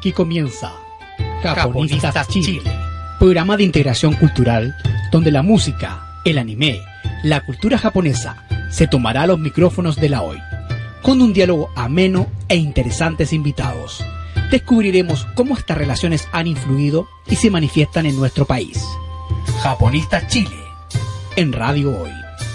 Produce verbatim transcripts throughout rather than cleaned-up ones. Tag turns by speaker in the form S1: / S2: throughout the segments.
S1: Aquí comienza Japonistas Chile, programa de integración cultural donde la música, el anime, la cultura japonesa se tomará los micrófonos de la hoy. Con un diálogo ameno e interesantes invitados, descubriremos cómo estas relaciones han influido y se manifiestan en nuestro país. Japonistas Chile, en Radio Hoy.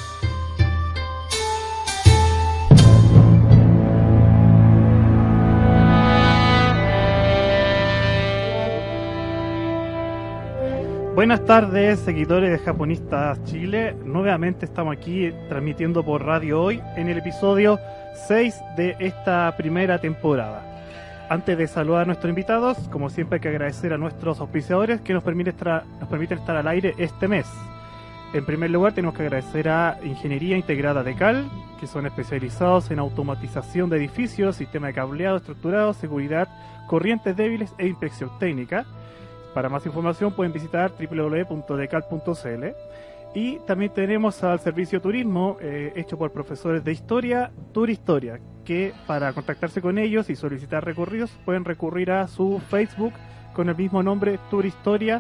S2: Buenas tardes, seguidores de Japonistas Chile. Nuevamente estamos aquí transmitiendo por Radio Hoy en el episodio seis de esta primera temporada. Antes de saludar a nuestros invitados, como siempre hay que agradecer a nuestros auspiciadores que nos permiten estar, nos permiten estar al aire este mes. En primer lugar tenemos que agradecer a Ingeniería Integrada de Cal, que son especializados en automatización de edificios, sistema de cableado estructurado, seguridad, corrientes débiles e inspección técnica. Para más información pueden visitar doble u doble u doble u punto decal punto c l. Y también tenemos al servicio turismo eh, hecho por profesores de historia, Turistoria, que para contactarse con ellos y solicitar recorridos pueden recurrir a su Facebook con el mismo nombre, Turistoria,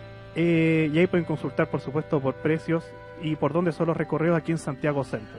S2: eh, y ahí pueden consultar por supuesto por precios y por dónde son los recorridos aquí en Santiago Centro.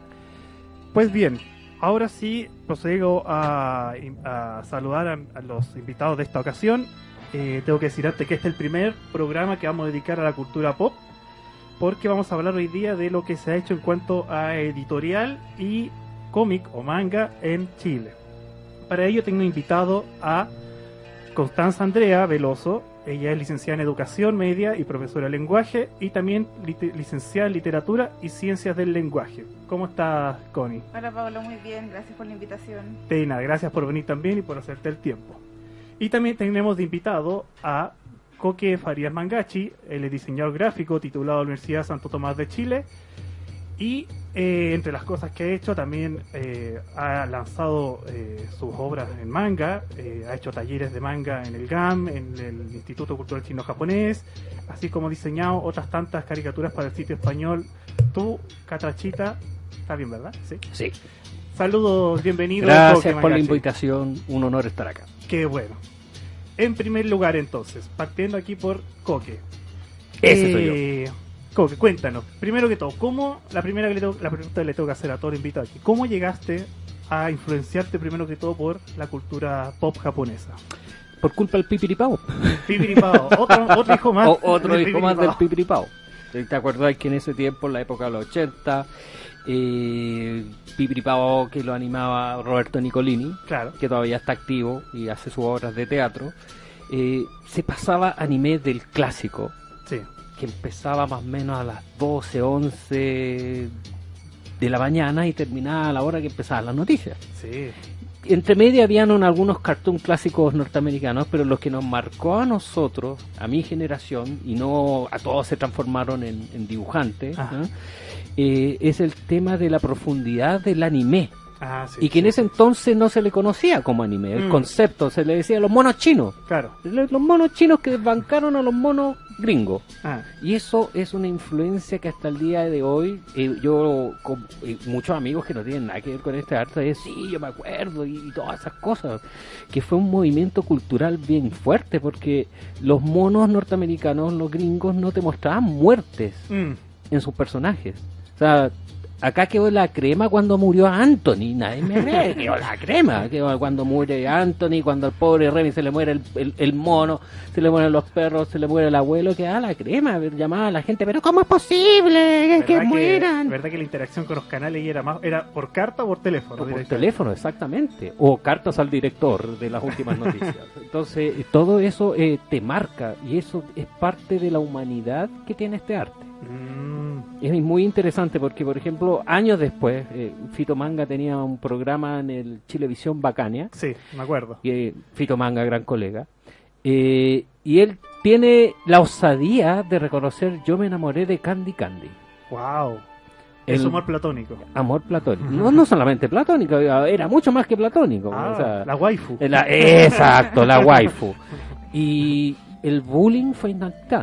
S2: Pues bien, ahora sí procedo a, a saludar a, a los invitados de esta ocasión. Eh, tengo que decir antes que este es el primer programa que vamos a dedicar a la cultura pop, porque vamos a hablar hoy día de lo que se ha hecho en cuanto a editorial y cómic o manga en Chile. Para ello tengo invitado a Constanza Andrea Veloso. Ella es licenciada en Educación Media y profesora de lenguaje, y también lit- licenciada en Literatura y Ciencias del Lenguaje. ¿Cómo estás, Connie?
S3: Hola, Pablo, muy bien, gracias por la invitación.
S2: De nada, gracias por venir también y por hacerte el tiempo. Y también tenemos de invitado a Koke Farías Mangachi, él es diseñador gráfico titulado Universidad Santo Tomás de Chile, y eh, entre las cosas que ha hecho también eh, ha lanzado eh, sus obras en manga, eh, ha hecho talleres de manga en el G A M, en el Instituto Cultural Chino-Japonés, así como diseñado otras tantas caricaturas para el sitio español Tu Catrachita. Está bien, ¿verdad? Sí.
S4: Sí.
S2: Saludos, bienvenidos.
S4: Gracias por la invitación, un honor estar acá.
S2: Qué bueno. En primer lugar, entonces, partiendo aquí por Koke.
S4: Ese
S2: eh,
S4: soy yo.
S2: Koke, cuéntanos, primero que todo, ¿cómo, la primera que le tengo, la pregunta que le tengo que hacer a todo el invitado aquí, ¿cómo llegaste a influenciarte primero que todo por la cultura pop japonesa?
S4: Por culpa del pipiripao.
S2: Pipiripao, otro, otro hijo más.
S4: O, otro
S2: del
S4: hijo más del
S2: pipiripao.
S4: pipiripao. ¿Te acuerdas que en ese tiempo, en la época de los ochenta, eh, Pipiripao, que lo animaba Roberto Nicolini,
S2: Claro.
S4: que todavía está activo y hace sus obras de teatro, eh, se pasaba anime del clásico,
S2: Sí.
S4: que empezaba más o menos a las doce, once de la mañana y terminaba a la hora que empezaban las noticias.
S2: Sí.
S4: Entre medio habían un- algunos cartoons clásicos norteamericanos, pero lo que nos marcó a nosotros, a mi generación, y no a todos se transformaron en, en dibujantes,
S2: Ajá.
S4: ¿eh? Eh, es el tema de la profundidad del anime.
S2: Ah, sí.
S4: Y que en
S2: sí,
S4: ese
S2: sí.
S4: entonces no se le conocía como anime, el
S2: Mm.
S4: concepto, se le decía los monos chinos.
S2: Claro.
S4: Los los monos chinos que desbancaron a los monos gringos.
S2: Ah,
S4: Y eso es una influencia que hasta el día de hoy, eh, yo con eh, muchos amigos que no tienen nada que ver con este arte, es, sí, yo me acuerdo y, y todas esas cosas, que fue un movimiento cultural bien fuerte, porque los monos norteamericanos, los gringos, no te mostraban muertes
S2: mm,
S4: en sus personajes. O sea, acá quedó la crema cuando murió Anthony, nadie me cree, quedó la crema, quedó cuando muere Anthony, cuando al pobre Remy se le muere el, el, el mono, se le mueren los perros, se le muere el abuelo, queda la crema, llamaba a la gente, pero ¿cómo es posible que, que
S2: ¿verdad
S4: mueran?
S2: ¿Verdad que la interacción con los canales era más era por carta o por teléfono?
S4: O por
S2: directamente?
S4: teléfono, exactamente, o cartas al director de las últimas noticias. Entonces, eh, todo eso eh, te marca, y eso es parte de la humanidad que tiene este arte.
S2: Mm,
S4: Es muy interesante porque, por ejemplo, años después, eh, Fito Manga tenía un programa en el Chilevisión Bacania,
S2: sí, me acuerdo.
S4: que Fito Manga, gran colega, eh, y él tiene la osadía de reconocer: yo me enamoré de Candy Candy.
S2: Wow. Es
S4: El
S2: amor platónico.
S4: amor platónico. No, no solamente platónico, era mucho más que platónico.
S2: Ah,
S4: o sea,
S2: la waifu.
S4: la- exacto, la waifu. Y el bullying fue instantáneo.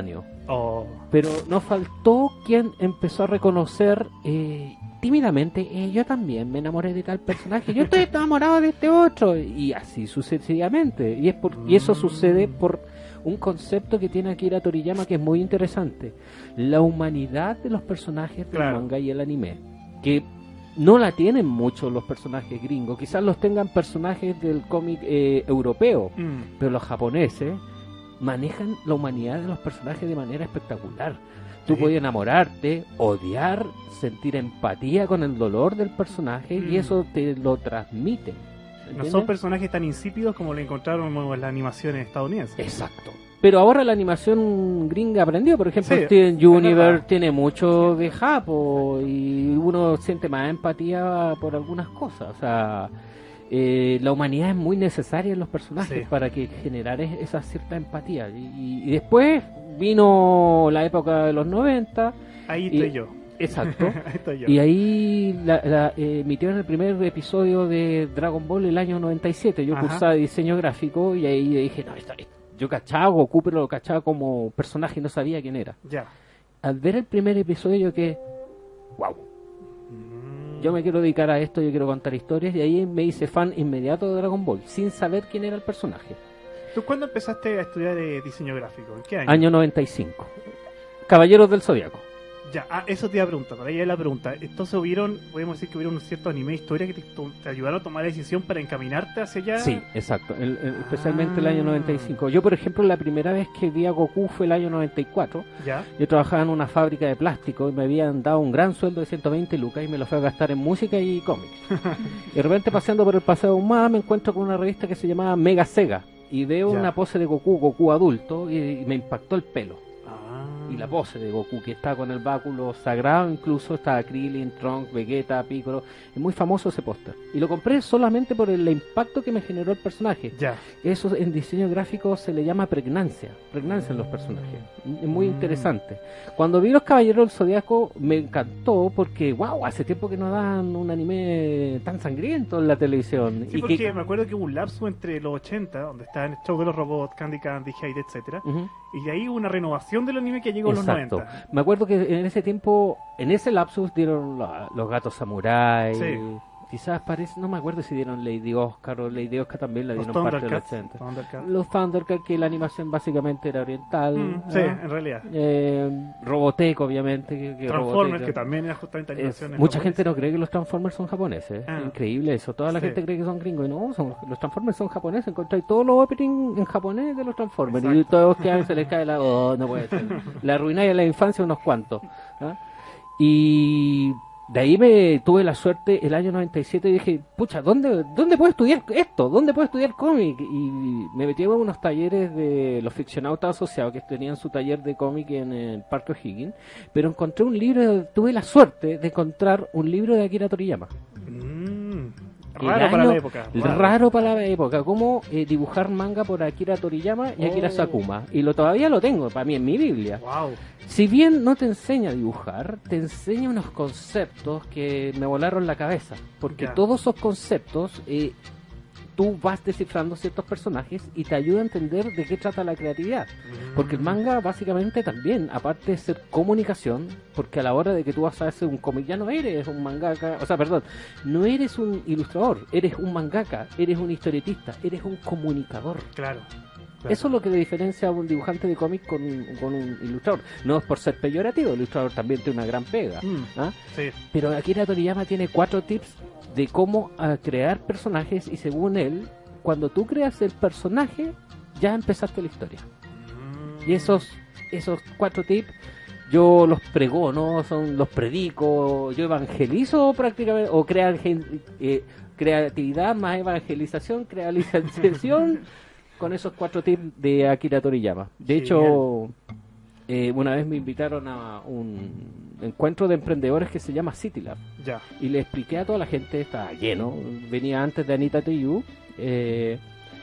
S2: Oh.
S4: Pero nos faltó quien empezó a reconocer eh, tímidamente, eh, yo también me enamoré de tal personaje, yo estoy enamorado de este otro, y así sucesivamente. Y, es por, y eso sucede por un concepto que tiene Akira Toriyama que es muy interesante: la humanidad de los personajes del
S2: Claro.
S4: manga y el anime, que no la tienen mucho los personajes gringos. Quizás los tengan personajes del cómic eh, europeo,
S2: Mm.
S4: pero los japoneses manejan la humanidad de los personajes de manera espectacular. Tú
S2: Sí.
S4: puedes enamorarte, odiar, sentir empatía con el dolor del personaje,
S2: Mm.
S4: y eso te lo transmite.
S2: No
S4: ¿Entiendes?
S2: son personajes tan insípidos como lo encontraron en las animaciones estadounidenses.
S4: Exacto. Pero ahora la animación gringa aprendió. Por ejemplo,
S2: Sí,
S4: Steven
S2: es
S4: Universe
S2: verdad.
S4: tiene mucho de Japo, y uno siente más empatía por algunas cosas. O sea, eh, la humanidad es muy necesaria en los personajes
S2: Sí.
S4: para que generar es- esa cierta empatía. Y, y después vino la época de los noventa.
S2: Ahí
S4: Y-
S2: estoy yo.
S4: Exacto.
S2: Ahí estoy yo.
S4: Y ahí la, la, eh, emitieron el primer episodio de Dragon Ball el año noventa y siete. Yo
S2: Ajá.
S4: cursaba diseño gráfico y ahí dije, no, esto- esto- yo cachaba a Goku, pero lo cachaba como personaje y no sabía quién era.
S2: Ya.
S4: Al ver el primer episodio yo que, wow,
S2: Mm.
S4: yo me quiero dedicar a esto, yo quiero contar historias, y ahí me hice fan inmediato de Dragon Ball, sin saber quién era el personaje.
S2: ¿Tú cuándo empezaste a estudiar eh, diseño gráfico? ¿En qué año?
S4: Año noventa y cinco. Caballeros del Zodiaco.
S2: Ya, ah, eso te iba a preguntar, por ahí es la pregunta. Entonces hubieron, podemos decir que hubieron ciertos anime historia que te, to- te ayudaron a tomar la decisión para encaminarte hacia allá.
S4: Sí, exacto, el- el- especialmente el
S2: Ah.
S4: año noventa y cinco. Yo, por ejemplo, la primera vez que vi a Goku fue el año noventa y cuatro.
S2: Ya.
S4: Yo trabajaba en una fábrica de plástico y me habían dado un gran sueldo de ciento veinte lucas y me lo fui a gastar en música y cómics. Y de repente, paseando por el Paseo Humada, me encuentro con una revista que se llamaba Mega Sega y veo
S2: Ya.
S4: una pose de Goku, Goku adulto, y, y me impactó el pelo.
S2: Ah.
S4: Y la pose de Goku, que está con el báculo sagrado, incluso está Krillin, Trunks, Vegeta, Piccolo. Es muy famoso ese póster. Y lo compré solamente por el impacto que me generó el personaje.
S2: Ya.
S4: Eso en diseño gráfico se le llama pregnancia, pregnancia en los personajes. Es muy
S2: Mm.
S4: interesante. Cuando vi Los Caballeros del Zodiaco me encantó porque, wow, hace tiempo que no dan un anime tan sangriento en la televisión.
S2: Sí,
S4: y
S2: porque
S4: que,
S2: me acuerdo que hubo un lapso entre los ochenta, donde estaban el show de los robots, Candy Candy, Hyde, etcétera,
S4: Ujú.
S2: y de ahí hubo una renovación del anime que llegó a los
S4: Exacto.
S2: noventa.
S4: Me acuerdo que en ese tiempo, en ese lapsus dieron la- los gatos samurai.
S2: Sí.
S4: Quizás parece, no me acuerdo si dieron Lady Oscar o Lady Oscar también la
S2: Los
S4: dieron parte de los
S2: Thundercats.
S4: ochenta.
S2: Thundercats.
S4: Los Thundercats, que la animación básicamente era oriental.
S2: Mm,
S4: ¿no?
S2: sí, en realidad.
S4: Eh, Robotech, obviamente. Que, que
S2: Transformers,
S4: Robotech-
S2: que también era justamente
S4: es-
S2: animaciones.
S4: mucha
S2: japonesas.
S4: gente no cree que los Transformers son japoneses.
S2: Ah.
S4: Increíble eso. Toda la
S2: Sí.
S4: gente cree que son gringos. Y no, son, los Transformers son japoneses. Encontráis todos los openings en japonés de los Transformers. Y
S2: Exacto.
S4: todos que se les cae la. Oh, no puede ser. La arruináis en la infancia unos cuantos. ¿ah? Y de ahí me tuve la suerte el año noventa y siete y dije, pucha, ¿dónde, dónde puedo estudiar esto? ¿Dónde puedo estudiar cómic? Y me metí a unos talleres de los ficcionautas asociados que tenían su taller de cómic en el Parque O'Higgins, pero encontré un libro, tuve la suerte de encontrar un libro de Akira Toriyama.
S2: Mm,
S4: El
S2: raro para
S4: año-
S2: la época.
S4: Raro para la época, como eh, dibujar manga por Akira Toriyama y Akira
S2: Oh.
S4: Sakuma. Y lo todavía lo tengo, para mí en mi Biblia.
S2: Wow.
S4: Si bien no te enseña a dibujar, te enseña unos conceptos que me volaron la cabeza. Porque
S2: Ya.
S4: todos esos conceptos, eh, tú vas descifrando ciertos personajes y te ayuda a entender de qué trata la creatividad. Porque el manga básicamente también, aparte de ser comunicación, porque a la hora de que tú vas a hacer un cómic ya no eres un mangaka, o sea, perdón, no eres un ilustrador, eres un mangaka, eres un historietista, eres un comunicador.
S2: Claro. claro.
S4: Eso es lo que le diferencia a un dibujante de cómic con, un- con un ilustrador. No es por ser peyorativo, el ilustrador también tiene una gran pega.
S2: Mm,
S4: ¿ah?
S2: sí.
S4: Pero Akira Toriyama tiene cuatro tips de cómo ah, crear personajes y según él, cuando tú creas el personaje, ya empezaste la historia.
S2: Mm.
S4: Y esos, esos cuatro tips yo los pregono, son, los predico, yo evangelizo prácticamente, o crea, eh, creatividad más evangelización, crealización, con esos cuatro tips de Akira Toriyama. De hecho, eh, una vez me invitaron a un encuentro de emprendedores que se llama City Lab.
S2: Ya.
S4: Y le expliqué a toda la gente, estaba lleno, venía antes de Anita Tijoux, eh,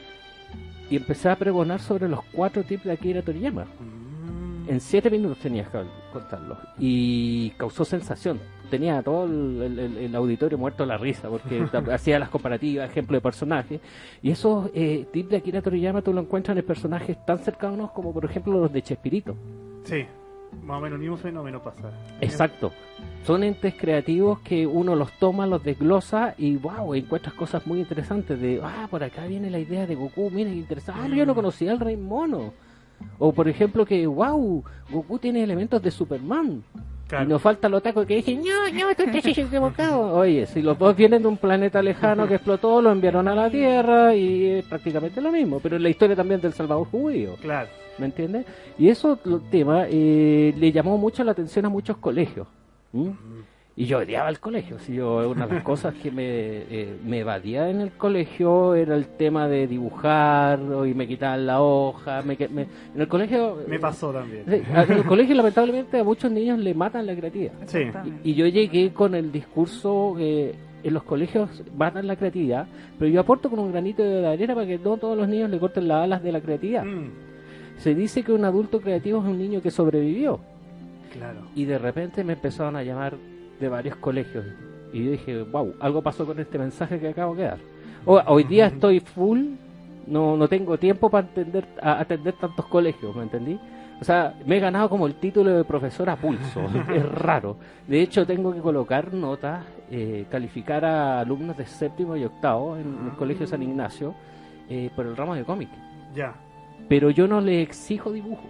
S4: y empecé a pregonar sobre los cuatro tips de Akira Toriyama.
S2: Mm.
S4: En siete minutos tenías que contarlos. Y causó sensación. Tenía todo el, el- el auditorio muerto de la risa, porque hacía las comparativas, ejemplos de personajes. Y esos eh, tips de Akira Toriyama tú lo encuentras en personajes tan cercanos como, por ejemplo, los de Chespirito.
S2: Sí, más o menos el mismo fenómeno pasa.
S4: Exacto. Son entes creativos que uno los toma, los desglosa y wow, encuentras cosas muy interesantes de, ah, por acá viene la idea de Goku, mira qué interesante, ah, yo no conocía al Rey Mono. O por ejemplo que, wow, Goku tiene elementos de Superman.
S2: Claro.
S4: Y nos falta el otaku que dije, no, no, tú estás equivocado. Oye, si los dos vienen de un planeta lejano que explotó, lo enviaron a la Tierra y es prácticamente lo mismo. Pero es la historia también del Salvador judío.
S2: Claro.
S4: ¿Me entiendes? Y eso tema eh, le llamó mucho la atención a muchos colegios. ¿Mm? Y yo odiaba el colegio. Si yo, una de las cosas que me, eh, me evadía en el colegio era el tema de dibujar, y me quitaban la hoja. Me, me, en el colegio.
S2: Me pasó también.
S4: Sí, en el colegio, lamentablemente, a muchos niños le matan la creatividad.
S2: Sí.
S4: Y, y yo llegué con el discurso. Eh, en los colegios matan la creatividad, pero yo aporto con un granito de arena para que no todos los niños le corten las alas de la creatividad.
S2: Mm,
S4: Se dice que un adulto creativo es un niño que sobrevivió.
S2: claro.
S4: Y de repente me empezaron a llamar de varios colegios. Y yo dije, wow, algo pasó con este mensaje que acabo de dar. O, hoy día estoy full, no no tengo tiempo para atender, a, atender tantos colegios, ¿me entendí? O sea, me he ganado como el título de profesor a pulso. Es raro. De hecho, tengo que colocar notas, eh, calificar a alumnos de séptimo y octavo en el Colegio San Ignacio eh, por el ramo de cómic.
S2: Ya.
S4: Pero yo no le exijo dibujo.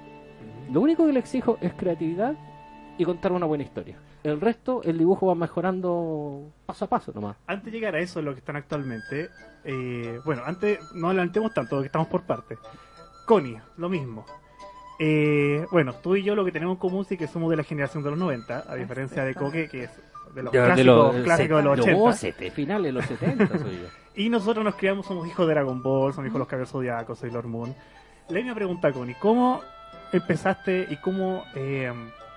S4: Lo único que le exijo es creatividad y contar una buena historia. El resto, el dibujo va mejorando paso a paso nomás.
S2: Antes de llegar a eso, lo que están actualmente, eh, bueno, antes no adelantemos tanto, porque estamos por partes. Connie, lo mismo. Eh, bueno, tú y yo lo que tenemos en común sí que somos de la generación de los noventa, a diferencia de Coque, que es de los
S4: De- de
S2: clásicos,
S4: los-
S2: clásicos de los
S4: No,
S2: ochenta.
S4: sete- finales de los setenta soy yo.
S2: Y nosotros nos criamos, somos hijos de Dragon Ball, somos hijos de los Caballeros Zodiacos, Sailor Moon. La misma pregunta, Connie, ¿cómo empezaste y cómo eh,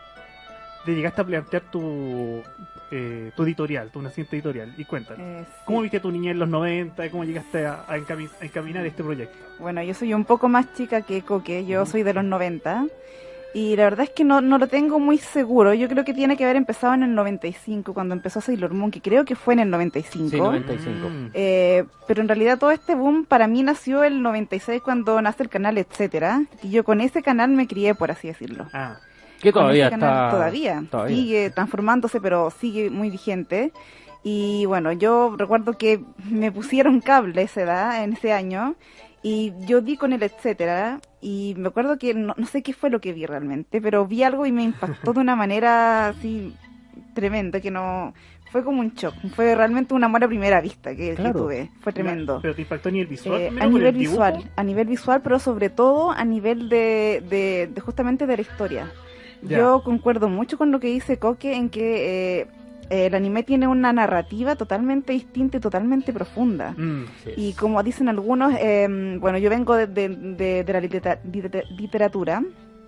S2: te llegaste a plantear tu, eh, tu editorial, tu naciente editorial? Y cuéntanos,
S3: Eh, sí.
S2: ¿cómo viste tu niñez en los noventa y cómo llegaste a, a encami- a encaminar este proyecto?
S3: Bueno, yo soy un poco más chica que Coque, yo soy de los noventa y la verdad es que no, no lo tengo muy seguro. Yo creo que tiene que haber empezado en el noventa y cinco, cuando empezó Sailor Moon, que creo que fue en el noventa y cinco.
S4: Sí, noventa y cinco.
S2: Mm,
S3: Eh, pero en realidad todo este boom para mí nació el noventa y seis cuando nace el canal Etcétera, y yo con ese canal me crié, por así decirlo.
S2: Ah,
S4: Que
S3: Con
S4: todavía
S3: ese canal
S4: está...
S3: todavía,
S4: todavía.
S3: sigue transformándose, pero sigue muy vigente. Y bueno, yo recuerdo que me pusieron cable a esa edad, en ese año, y yo di con el Etcétera, y me acuerdo que no, no sé qué fue lo que vi realmente, pero vi algo y me impactó de una manera así tremenda, que no... Fue como un shock, fue realmente un amor a primera vista que, que
S4: Claro.
S3: tuve, fue tremendo.
S2: pero te impactó a nivel visual.
S3: Eh,
S2: primero
S3: a
S2: por
S3: nivel
S2: el dibujo.
S3: visual, a nivel visual, pero sobre todo a nivel de, de, de justamente de la historia.
S2: Ya.
S3: Yo concuerdo mucho con lo que dice Coque en que eh, eh, el anime tiene una narrativa totalmente distinta y totalmente profunda.
S2: Mm,
S4: Sí.
S3: Y como dicen algunos, eh, bueno, yo vengo de, de, de- de la litera- liter- literatura,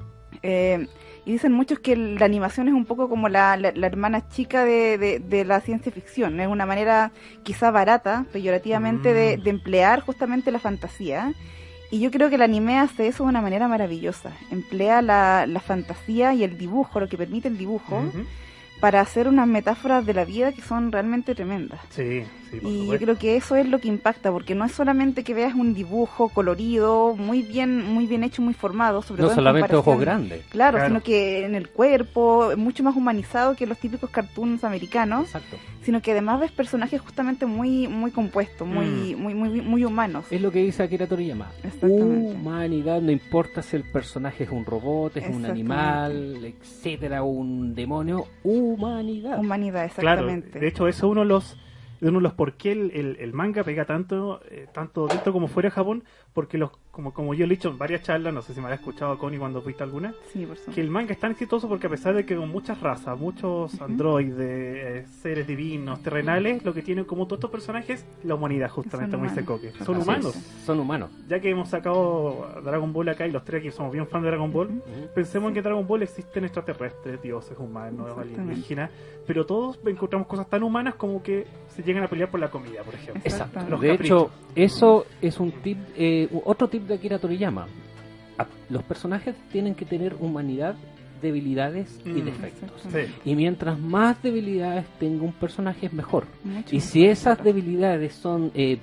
S3: eh, y dicen muchos que la animación es un poco como la, la- la hermana chica de, de- de la ciencia ficción. Es una manera quizá barata, peyorativamente, de,
S2: Mm.
S3: de emplear justamente la fantasía. Y yo creo que el anime hace eso de una manera maravillosa. Emplea la, la fantasía y el dibujo, lo que permite el dibujo,
S2: ujú.
S3: para hacer unas metáforas de la vida que son realmente tremendas.
S2: Sí, sí, por
S3: Y yo
S2: supuesto.
S3: creo que eso es lo que impacta, porque no es solamente que veas un dibujo colorido, muy bien, muy bien hecho, muy formado, sobre
S4: No
S3: todo en
S4: solamente ojos
S3: comparación-
S4: grandes.
S3: Claro,
S2: Claro.
S3: sino que en el cuerpo, mucho más humanizado que los típicos cartoons americanos,
S4: Exacto.
S3: sino que además ves personajes justamente muy, muy compuestos, muy,
S2: Mm.
S3: muy, muy, muy humanos.
S4: Es lo que dice Akira Toriyama.
S3: Exactamente.
S4: Humanidad, no importa si el personaje es un robot, es un
S3: Exactamente.
S4: animal, etcétera, un demonio. Humanidad.
S3: Humanidad,
S2: Claro,
S3: exactamente.
S2: de hecho eso es uno de los de uno de los por qué el, el, el manga pega tanto eh, tanto dentro como fuera de Japón, porque los como como yo he dicho en varias charlas, no sé si me has escuchado, Connie, cuando fuiste alguna,
S3: Sí, por supuesto.
S2: que el manga es tan exitoso porque a pesar de que con muchas razas, muchos
S3: Ujú.
S2: androides, eh, seres divinos, terrenales, lo que tienen como todos estos personajes, la humanidad justamente,
S3: Son
S2: como dice
S3: humanos.
S2: Coque, son
S3: Así
S2: humanos.
S3: es.
S4: Son humanos.
S2: Ya que hemos sacado Dragon Ball acá y los tres que somos bien fans de Dragon Ball,
S4: Ujú.
S2: pensemos que en Dragon Ball existen extraterrestres, dioses, humanos,
S3: Exactamente.
S2: alienígenas, pero todos encontramos cosas tan humanas como que se llegan a pelear por la comida, por ejemplo.
S4: Exacto.
S2: Los
S4: De
S2: caprichos.
S4: hecho, eso es un tip, eh, otro tip de Akira Toriyama. A- Los personajes tienen que tener humanidad, debilidades y
S2: Mm.
S4: defectos.
S3: Exactamente.
S2: Sí.
S4: Y mientras más debilidades tenga un personaje es mejor.
S3: Mucho
S4: Y
S3: más
S4: si esas
S3: claro.
S4: debilidades son eh,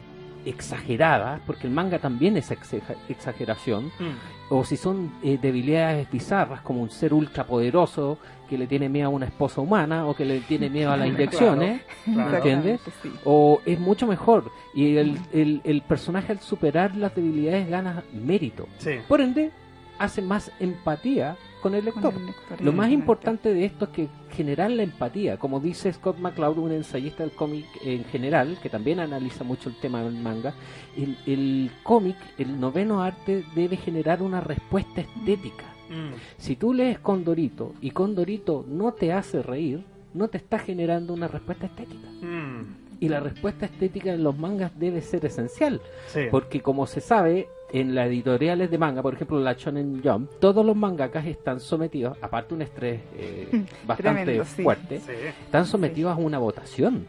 S4: exageradas, porque el manga también es exa- exageración,
S2: Mm.
S4: o si son eh, debilidades bizarras, como un ser ultrapoderoso que le tiene miedo a una esposa humana, o que le tiene miedo a las inyecciones,
S2: Claro.
S4: ¿me entiendes?
S3: Sí.
S4: O es mucho mejor, y el, el, el personaje al superar las debilidades gana mérito.
S2: Sí.
S4: Por ende, hace más empatía con el lector.
S3: Con el lector,
S4: Lo más
S3: exactamente.
S4: importante de esto es que generar la empatía, como dice Scott McCloud, un ensayista del cómic en general, que también analiza mucho el tema del manga, el, el cómic, el noveno arte, debe generar una respuesta estética.
S2: Mm.
S4: Si tú lees Condorito y Condorito no te hace reír, no te está generando una respuesta estética.
S2: Mm.
S4: Y la respuesta estética en los mangas debe ser esencial,
S2: Sí.
S4: porque como se sabe, en las editoriales de manga, por ejemplo la Shonen Jump, todos los mangakas están sometidos, aparte un estrés eh, bastante
S3: Tremendo, sí.
S4: fuerte,
S2: Sí.
S4: están sometidos a una votación.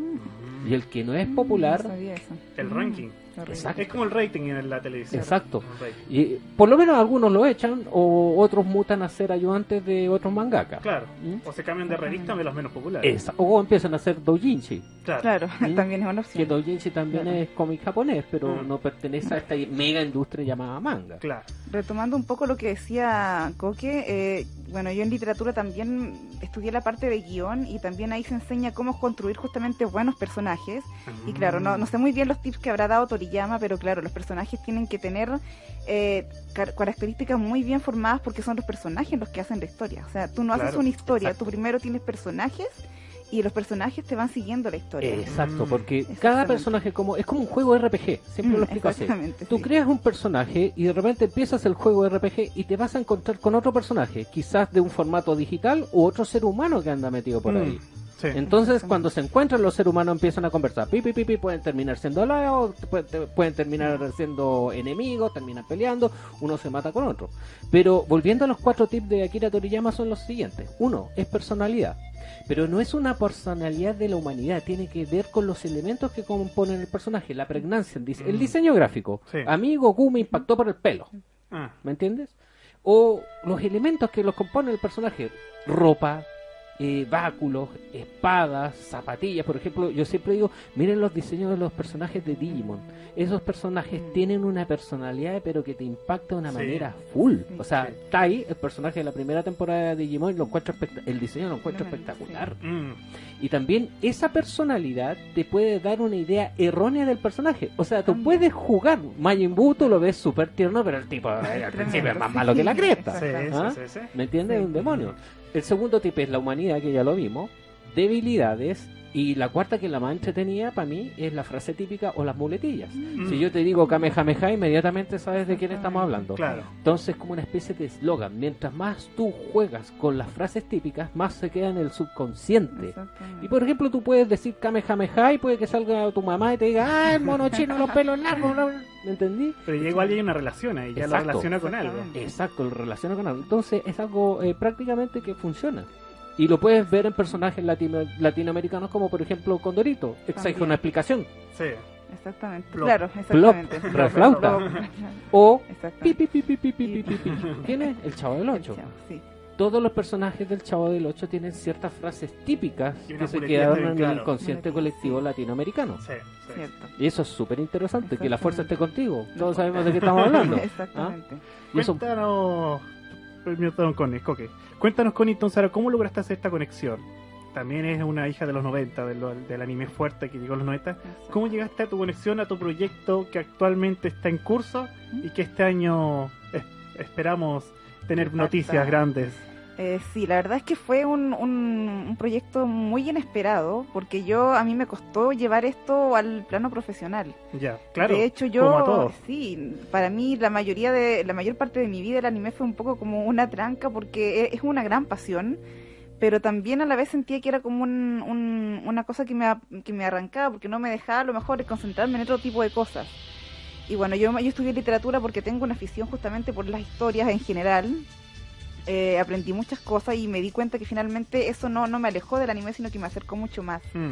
S4: Y el que no es popular,
S3: No sabía eso.
S2: El ranking.
S3: Horrible.
S4: Exacto.
S2: Es como el rating en la televisión.
S4: Exacto.
S2: El rating.
S4: y por lo menos algunos lo echan o otros mutan a ser ayudantes de otros mangakas.
S2: Claro.
S4: ¿Mm?
S2: O se cambian de revista de los menos populares.
S4: Esa- o empiezan a hacer doujinshi,
S2: Claro.
S3: Claro,
S4: ¿Mm?
S3: también es una
S4: que
S3: opción.
S4: doujinshi también
S3: Claro.
S4: es cómic japonés, pero
S2: Mm.
S4: no pertenece a esta mega industria llamada manga.
S2: Claro.
S3: Retomando un poco lo que decía Coque, eh, bueno, yo en literatura también estudié la parte de guión y también ahí se enseña cómo construir justamente buenos personajes. Y claro, no, no sé muy bien los tips que habrá dado Toriyama, pero claro, los personajes tienen que tener eh, car- características muy bien formadas porque son los personajes los que hacen la historia. O sea, tú no haces
S2: Claro,
S3: una historia,
S2: exacto.
S3: tú primero tienes personajes y los personajes te van siguiendo la historia.
S4: Exacto,
S2: Mm.
S4: porque
S3: Exactamente.
S4: cada personaje como es como un juego R P G, siempre
S3: Mm,
S4: lo explico así.
S3: exactamente,
S4: Tú
S3: sí.
S4: creas un personaje y de repente empiezas el juego R P G y te vas a encontrar con otro personaje, quizás de un formato digital u otro ser humano que anda metido por
S2: Mm.
S4: ahí.
S2: Sí.
S4: Entonces, cuando se encuentran los seres humanos empiezan a conversar. Pi, pi, pi, pi, pueden terminar siendo aliados, pu- te- pueden terminar siendo enemigos, terminan peleando, uno se mata con otro. Pero volviendo a los cuatro tips de Akira Toriyama son los siguientes. Uno, es personalidad. Pero no es una personalidad de la humanidad, tiene que ver con los elementos que componen el personaje, la pregnancia, el, dise- el
S2: Mm.
S4: diseño gráfico.
S2: Sí.
S4: A mí Goku me impactó por el pelo,
S2: Ah.
S4: ¿me entiendes? O los elementos que los componen el personaje, ropa, eh, báculos, espadas, zapatillas, por ejemplo, yo siempre digo, miren los diseños de los personajes de Digimon. Esos personajes
S3: Mm.
S4: tienen una personalidad, pero que te impacta de una
S2: Sí.
S4: manera full.
S3: Sí.
S4: O sea,
S2: Sí.
S4: Tai, el personaje de la primera temporada de Digimon, lo encuentro espect- el diseño lo encuentro
S3: Tremendo,
S4: espectacular.
S2: Mm.
S4: Y también esa personalidad te puede dar una idea errónea del personaje. O sea, tú
S3: También.
S4: puedes jugar Majin Buu, tú lo ves súper tierno, pero el tipo eh, al
S3: Tremendo,
S4: principio es más
S3: sí.
S4: malo que la cresta.
S2: Sí,
S3: Exacto.
S4: ¿Ah?
S2: sí, sí, sí.
S4: ¿Me entiendes?
S3: Sí.
S4: Es un demonio. El segundo tipo es la humanidad, que ya lo vimos, debilidades, y la cuarta, que es la más entretenida para mí, es la frase típica o las muletillas.
S2: Mm.
S4: Si yo te digo Kamehameha, inmediatamente sabes de quién estamos hablando.
S2: Claro.
S4: Entonces, como una especie de eslogan, mientras más tú juegas con las frases típicas, más se queda en el subconsciente.
S3: Exactamente.
S4: Y por ejemplo, tú puedes decir Kamehameha y puede que salga tu mamá y te diga, ah, el mono chino, los pelos largos, bla, bla". ¿Me entendí?
S2: Pero ya igual hay una relación ahí, ya lo
S4: Exacto.
S2: relaciona con algo.
S3: Exactamente.
S4: Exacto, lo relaciona con algo. Entonces es algo eh, prácticamente que funciona. Y lo puedes ver en personajes latino- latinoamericanos como por ejemplo Condorito. Exige
S3: También.
S4: una explicación.
S2: Sí.
S3: Exactamente.
S2: Plop.
S3: Claro,
S4: Plop,
S3: exactamente.
S4: reflauta.
S3: Plop.
S4: O pi,
S3: Exactamente.
S4: pi, pi, pi, pi, pi, pi, pi. ¿Quién es? El Chavo del Ocho.
S3: Sí.
S4: Todos los personajes del Chavo del Ocho tienen ciertas frases típicas
S2: Y
S4: que
S2: unas
S4: se
S2: muletillas
S4: quedaron
S2: también,
S4: en el
S2: claro.
S4: inconsciente
S3: Muletillas,
S4: colectivo
S3: sí.
S4: latinoamericano.
S2: Sí, sí.
S3: Cierto.
S4: Y eso es súper interesante, que la fuerza esté contigo.
S3: No
S4: Todos
S3: importa.
S4: sabemos de qué estamos hablando.
S3: Exactamente.
S4: Y eso,
S2: Cuéntanos, permítanos, Connie, Coque. Cuéntanos, Connie, entonces, ahora, ¿cómo lograste hacer esta conexión? También es una hija de los noventa, del, del anime fuerte que llegó en los noventa. ¿Cómo llegaste a tu conexión, a tu proyecto que actualmente está en curso y que este año es- esperamos tener
S3: Exacto.
S2: noticias grandes?
S3: Eh, sí, la verdad es que fue un, un, un proyecto muy inesperado porque yo a mí me costó llevar esto al plano profesional.
S2: Ya, claro.
S3: De hecho,
S2: como a
S3: yo
S2: todos.
S3: sí, para mí la mayoría de la mayor parte de mi vida el anime fue un poco como una tranca porque es una gran pasión, pero también a la vez sentía que era como un, un- una cosa que me, a- que me arrancaba porque no me dejaba a lo mejor concentrarme en otro tipo de cosas. Y bueno, yo, yo estudié literatura porque tengo una afición justamente por las historias en general. Eh, aprendí muchas cosas y me di cuenta que finalmente eso no, no me alejó del anime, sino que me acercó mucho más.
S2: Mm,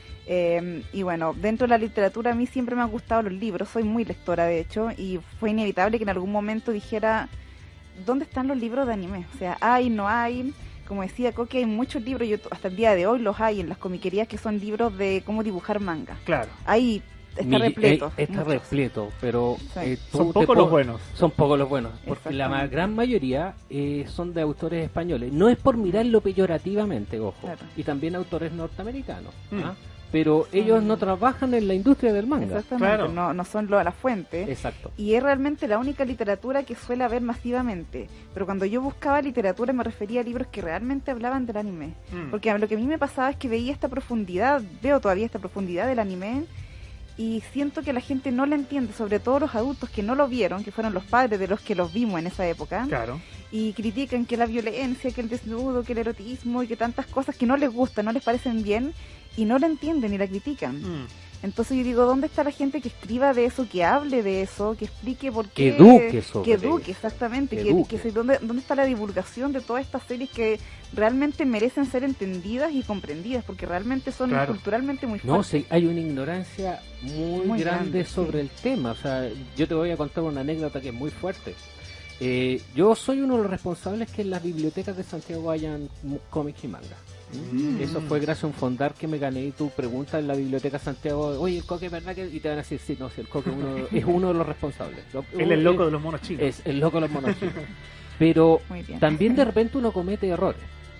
S3: Eh, y bueno, dentro de la literatura a mí siempre me han gustado los libros, soy muy lectora de hecho, y fue inevitable que en algún momento dijera, ¿dónde están los libros de anime? O sea, hay, no hay, como decía Coque, hay muchos libros, yo hasta el día de hoy los hay en las comiquerías que son libros de cómo dibujar manga.
S2: claro.
S3: Hay está
S4: Mil-
S3: repleto.
S4: eh, está
S3: muchos.
S4: repleto, pero
S3: Sí.
S4: eh, tú
S2: Son
S4: te
S2: pocos
S4: po-
S2: los buenos.
S4: Son pocos los buenos, porque la ma-
S3: Exactamente.
S4: gran mayoría eh, son de autores españoles. No es por mirarlo peyorativamente, ojo,
S3: Claro.
S4: y también autores norteamericanos,
S2: Mm.
S4: ¿ah? Pero ellos
S3: Son-
S4: no trabajan en la industria del manga.
S3: Exactamente,
S2: Claro.
S3: no, no son lo, la fuente.
S4: Exacto.
S3: Y es realmente la única literatura que suele haber masivamente. Pero cuando yo buscaba literatura me refería a libros que realmente hablaban del anime.
S2: Mm.
S3: Porque a- lo que a mí me pasaba es que veía esta profundidad, veo todavía esta profundidad del anime, y siento que la gente no la entiende, sobre todo los adultos que no lo vieron, que fueron los padres de los que los vimos en esa época,
S2: Claro.
S3: y critican que la violencia, que el desnudo, que el erotismo y que tantas cosas que no les gustan, no les parecen bien, y no la entienden y la critican.
S2: Mm.
S3: Entonces yo digo, ¿dónde está la gente que escriba de eso, que hable de eso, que explique por
S4: Que
S3: qué?
S4: eduque sobre
S3: Que eduque,
S4: eso.
S3: exactamente.
S4: Que
S3: Que,
S4: eduque.
S3: que se- ¿dónde, ¿Dónde está la divulgación de todas estas series que realmente merecen ser entendidas y comprendidas? Porque realmente son
S2: Claro.
S3: culturalmente muy
S4: No,
S3: fuertes.
S4: sí, hay una ignorancia muy,
S3: Muy
S4: grande,
S3: grande,
S4: sobre
S3: sí.
S4: el tema. O sea, yo te voy a contar una anécdota que es muy fuerte. Eh, yo soy uno de los responsables que en las bibliotecas de Santiago hayan mu- cómics y manga.
S2: Mm.
S4: Eso fue gracias a un fondar que me gané tu pregunta en la biblioteca de Santiago. Oye, el Coque, ¿verdad que? Y te van a decir, sí, no, sí, el Coque uno- es uno de los responsables. Lo-
S2: Él es el loco de los monos chinos.
S4: Es el loco de los monos chinos. Pero
S3: Muy bien.
S4: también de repente uno comete errores.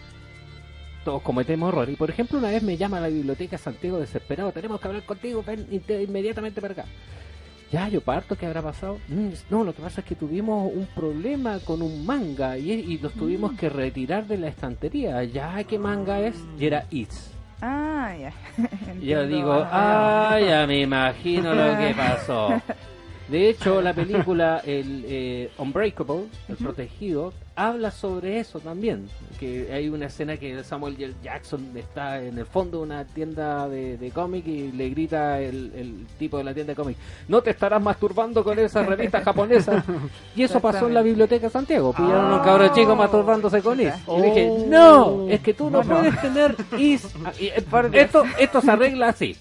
S4: Todos cometemos errores. Y por ejemplo, una vez me llama a la biblioteca Santiago desesperado, tenemos que hablar contigo, ven inte- inmediatamente para acá. Ya, yo parto, ¿qué habrá pasado? Mm, no, lo que pasa es que tuvimos un problema con un manga y, y los tuvimos que retirar de la estantería. Ya, ¿qué manga es? Y era It's.
S3: Ah, ya.
S4: Y yo
S3: Entiendo.
S4: digo, ah, ya me imagino lo que pasó. De hecho, la película el eh, Unbreakable, El Protegido, habla sobre eso también. Que hay una escena que Samuel L. Jackson está en el fondo de una tienda de, de cómic y le grita el, el tipo de la tienda de cómic, no te estarás masturbando con esa revista japonesa. Y eso pasó en la biblioteca de Santiago. Pillaron a un cabro chico masturbándose con Is. Y dije,
S2: Oh.
S4: no, es que tú no,
S3: No, no.
S4: puedes tener Is. Y, eh,
S3: Por Dios.
S4: esto, esto se arregla así.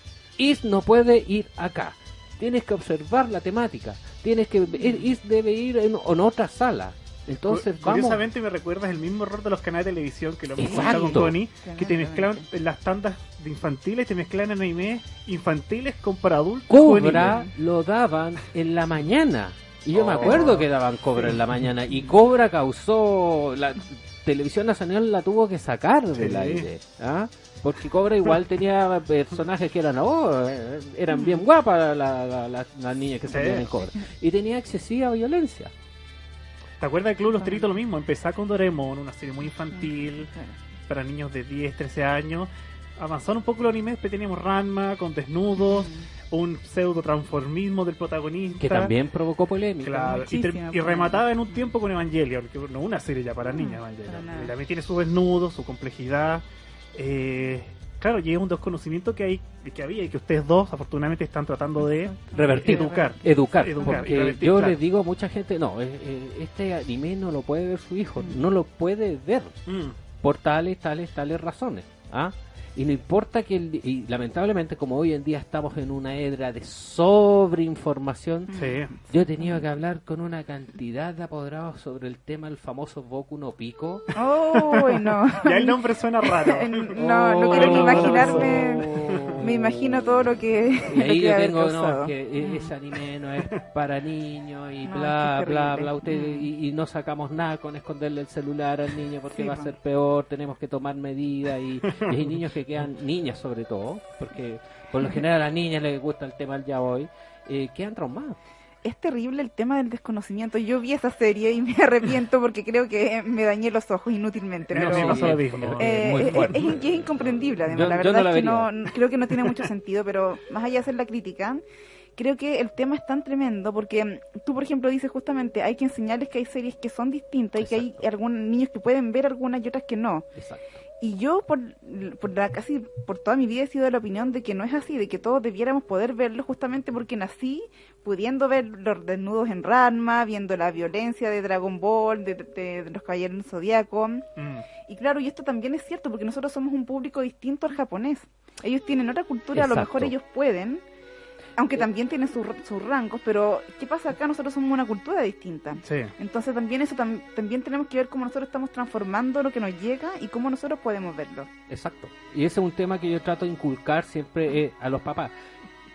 S4: Is no puede ir acá. Tienes que observar la temática. Tienes que Is debe ir en, en otra sala. Entonces
S2: Cu-
S4: vamos.
S2: Curiosamente me recuerdas el mismo error de los canales de televisión que lo hemos
S4: Exacto.
S2: comentado con Connie, que te
S3: Tremendamente.
S2: mezclan en las tandas de infantiles, te mezclan anime infantiles con para adultos.
S4: Cobra
S2: juveniles.
S4: lo daban en la mañana. Y yo me
S2: Oh.
S4: acuerdo que daban Cobra en la mañana. Y Cobra causó. La Televisión Nacional la tuvo que sacar del
S2: Sí.
S4: aire. ¿Ah? Porque Cobra igual tenía personajes que eran, oh, eh, eran bien guapas la- la- la- las niñas que
S2: Sí.
S4: salían en Cobra. Y tenía excesiva violencia.
S2: ¿Te acuerdas del Club de los Tigritos? Lo mismo, empezaba con Doraemon, una serie muy infantil
S3: Claro.
S2: para niños de diez, trece años. Avanzaron un poco los animes, después teníamos Ranma con desnudos, un pseudo transformismo del protagonista.
S4: Que también provocó polémica.
S2: Claro, y, ter-
S3: Muchísima
S2: y remataba en un tiempo con Evangelion, que no una serie ya para
S3: No,
S2: niñas,
S3: para
S2: Evangelion.
S3: nada.
S2: Y también tiene su desnudo, su complejidad. Eh, claro, y es un desconocimiento que hay, que había y que ustedes dos afortunadamente están tratando de
S4: Revertir.
S2: educar.
S4: Educar,
S2: Educar, y
S4: porque
S2: revertir,
S4: yo
S2: claro.
S4: les digo a mucha gente, no, eh, eh, este anime no lo puede ver su hijo,
S3: Mm.
S4: no lo puede ver
S2: Mm,
S4: por tales, tales, tales razones. ¿Ah? Y no importa que, el- y lamentablemente como hoy en día estamos en una era de sobreinformación,
S2: sí.
S4: yo he tenido que hablar con una cantidad de apoderados sobre el tema del famoso Boku no Pico.
S3: Oh, no.
S2: Ya el nombre suena raro.
S3: No, no quiero ni
S4: Oh.
S3: imaginarme. Me imagino todo lo que,
S4: Y
S3: lo
S4: ahí
S3: que
S4: yo
S3: debe haber
S4: tengo, no,
S3: causado.
S4: es que e- ese anime no es para niños y
S3: No,
S4: bla,
S3: es que es
S4: bla,
S3: terrible.
S4: bla, usted,
S3: Mm.
S4: y, y no sacamos nada con esconderle el celular al niño porque
S3: Sí,
S4: va a
S3: po.
S4: ser peor, tenemos que tomar medidas y, y hay niños que quedan, niñas sobre todo, porque por lo general a las niñas les gusta el tema del yaoi, eh, quedan traumados.
S3: Es terrible el tema del desconocimiento. Yo vi esa serie y me arrepiento porque creo que me dañé los ojos inútilmente.
S2: No,
S3: Pero,
S2: sí,
S4: Sí,
S2: pasó lo
S4: es-
S2: mismo.
S4: es-
S3: eh,
S4: es muy
S3: es,
S4: fuerte.
S3: es- es incomprendible, además.
S4: Yo-
S3: la
S4: yo
S3: verdad
S4: no la
S3: es que
S4: vería.
S3: no, creo que no tiene mucho sentido, pero más allá de hacer la crítica, creo que el tema es tan tremendo porque mm, tú, por ejemplo, dices justamente hay que enseñarles que hay series que son distintas y que hay
S4: Exacto.
S3: algunos niños que pueden ver algunas y otras que no.
S4: Exacto.
S3: Y yo, por, por la, casi por toda mi vida, he sido de la opinión de que no es así, de que todos debiéramos poder verlo justamente porque nací pudiendo ver los desnudos en Ranma, viendo la violencia de Dragon Ball, de, de- de los Caballeros del Zodiaco.
S2: Mm.
S3: Y claro, y esto también es cierto porque nosotros somos un público distinto al japonés. Ellos tienen otra cultura, a lo
S4: Exacto.
S3: mejor ellos pueden, aunque también tienen sus sus rangos, pero ¿qué pasa acá? Nosotros somos una cultura distinta.
S2: Sí.
S3: Entonces también eso tam- también tenemos que ver cómo nosotros estamos transformando lo que nos llega y cómo nosotros podemos verlo.
S4: Exacto. Y ese es un tema que yo trato de inculcar siempre eh, a los papás.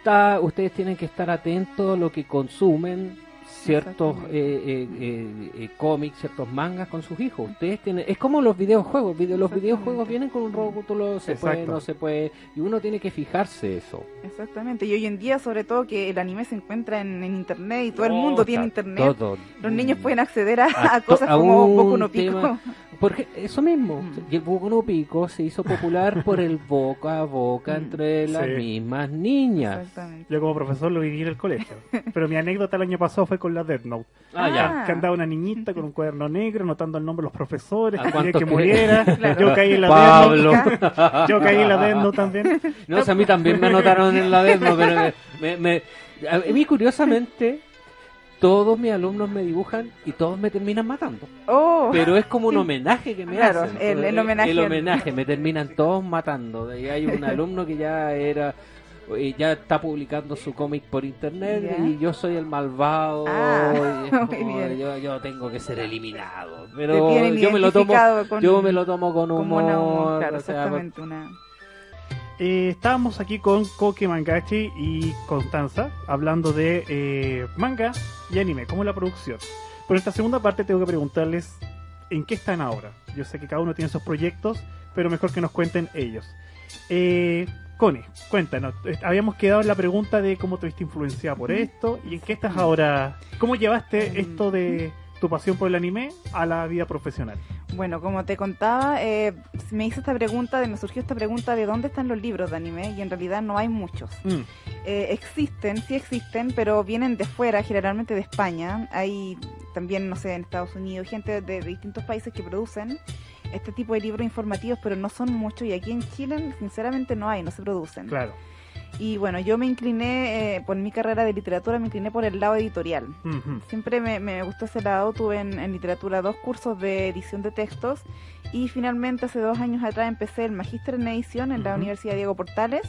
S4: está, ustedes tienen que estar atentos a lo que consumen ciertos eh, eh, eh, eh, cómics, ciertos mangas con sus hijos. Ustedes tienen, es como los videojuegos, video, los videojuegos vienen con un rótulo, se
S2: Exacto.
S4: puede, no se puede, y uno tiene que fijarse eso.
S3: Exactamente, y hoy en día sobre todo que el anime se encuentra en, en internet y todo el
S4: Oh,
S3: mundo tiene
S4: está
S3: internet,
S4: todo.
S3: los niños pueden acceder a,
S4: A
S3: a cosas
S4: to- a
S3: como
S4: un
S3: Boku no Pico.
S4: tema- Porque eso mismo,
S3: Mm.
S4: y el Boku no Pico se hizo popular por el boca a boca
S3: Mm.
S4: entre las
S2: Sí.
S4: mismas niñas.
S3: Exactamente.
S2: Yo como profesor lo viví en el colegio. Pero mi anécdota el año pasado fue con la Death Note.
S4: Ah, ya.
S3: Ah.
S2: Que andaba una niñita con un cuaderno negro anotando el nombre de los profesores,
S4: ¿A
S2: que quería
S4: cuántos
S2: que
S4: cree?
S2: muriera.
S3: Claro.
S2: Yo caí en la
S4: Pablo.
S2: Death Note. Yo caí en la Death Note también.
S4: No, o sea, a mí también me anotaron en la Desmo, pero me, me, me- a mí curiosamente todos mis alumnos me dibujan y todos me terminan matando.
S3: Oh,
S4: Pero es como un homenaje que me
S3: Claro,
S4: hacen.
S3: el- el homenaje.
S4: El homenaje, me terminan todos matando. Y hay un alumno que ya era eh, ya está publicando su cómic por internet
S3: Ya.
S4: y yo soy el malvado.
S3: Ah,
S4: y es como,
S3: muy bien.
S4: yo, yo tengo que ser eliminado.
S3: Te
S4: Pero
S3: tienen
S4: yo me lo tomo
S3: identificado con-
S4: yo me lo tomo con
S3: como
S4: humor.
S3: una humor, claro,
S4: o sea,
S3: exactamente, una...
S2: Eh, estábamos aquí con Koke Mangachi y Constanza hablando de eh, manga y anime, como la producción. Por esta segunda parte tengo que preguntarles en qué están ahora. Yo sé que cada uno tiene sus proyectos, pero mejor que nos cuenten ellos. Eh, Connie, cuéntanos. Eh, Habíamos quedado en la pregunta de cómo te viste influenciada por esto y en qué estás ahora. ¿Cómo llevaste esto de tu pasión por el anime a la vida profesional?
S3: Bueno, como te contaba, eh, me hice esta pregunta, de, me surgió esta pregunta de dónde están los libros de anime y en realidad no hay muchos.
S2: Mm,
S3: Eh, existen, sí existen, pero vienen de fuera, generalmente de España. Hay también, no sé, en Estados Unidos, gente de, de distintos países que producen este tipo de libros informativos, pero no son muchos y aquí en Chile sinceramente no hay, no se producen.
S2: claro.
S3: Y bueno, yo me incliné, eh, por mi carrera de literatura, me incliné por el lado editorial.
S2: Ujú.
S3: Siempre me, me gustó ese lado, tuve en, en literatura dos cursos de edición de textos y finalmente hace dos años atrás empecé el magíster en edición en la
S2: Ujú.
S3: Universidad Diego Portales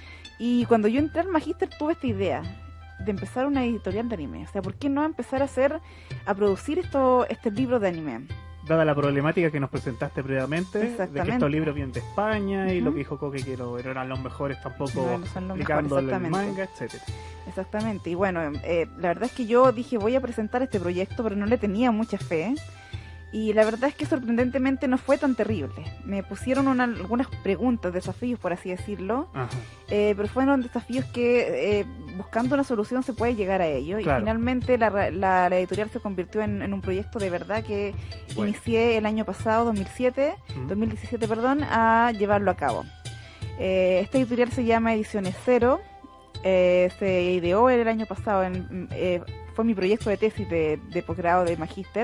S3: y cuando yo entré al magíster tuve esta idea de empezar una editorial de anime. O sea, ¿por qué no empezar a hacer, a producir esto, estos libros de anime?
S2: Dada la problemática que nos presentaste previamente, de que
S3: Exactamente.
S2: estos libros vienen de España y
S3: Ujú.
S2: lo que dijo Koke que no eran los mejores tampoco
S3: No, no son los mejores,
S2: aplicando el
S3: exactamente.
S2: manga, etcétera.
S3: Exactamente, y bueno, eh, la verdad es que yo dije voy a presentar este proyecto, pero no le tenía mucha fe. Y la verdad es que sorprendentemente no fue tan terrible. Me pusieron una- algunas preguntas, desafíos por así decirlo,
S2: Ajá.
S3: eh, pero fueron desafíos que eh, buscando una solución se puede llegar a ello.
S2: Claro.
S3: Y finalmente la, ra- la- la editorial se convirtió en, en un proyecto de verdad que
S2: Bueno.
S3: inicié el año pasado, dos mil siete,
S2: Mm.
S3: dos mil diecisiete, perdón, a llevarlo a cabo. Eh, esta editorial se llama Ediciones Cero. Eh, se ideó el año pasado, en, eh, fue mi proyecto de tesis de, de posgrado de magíster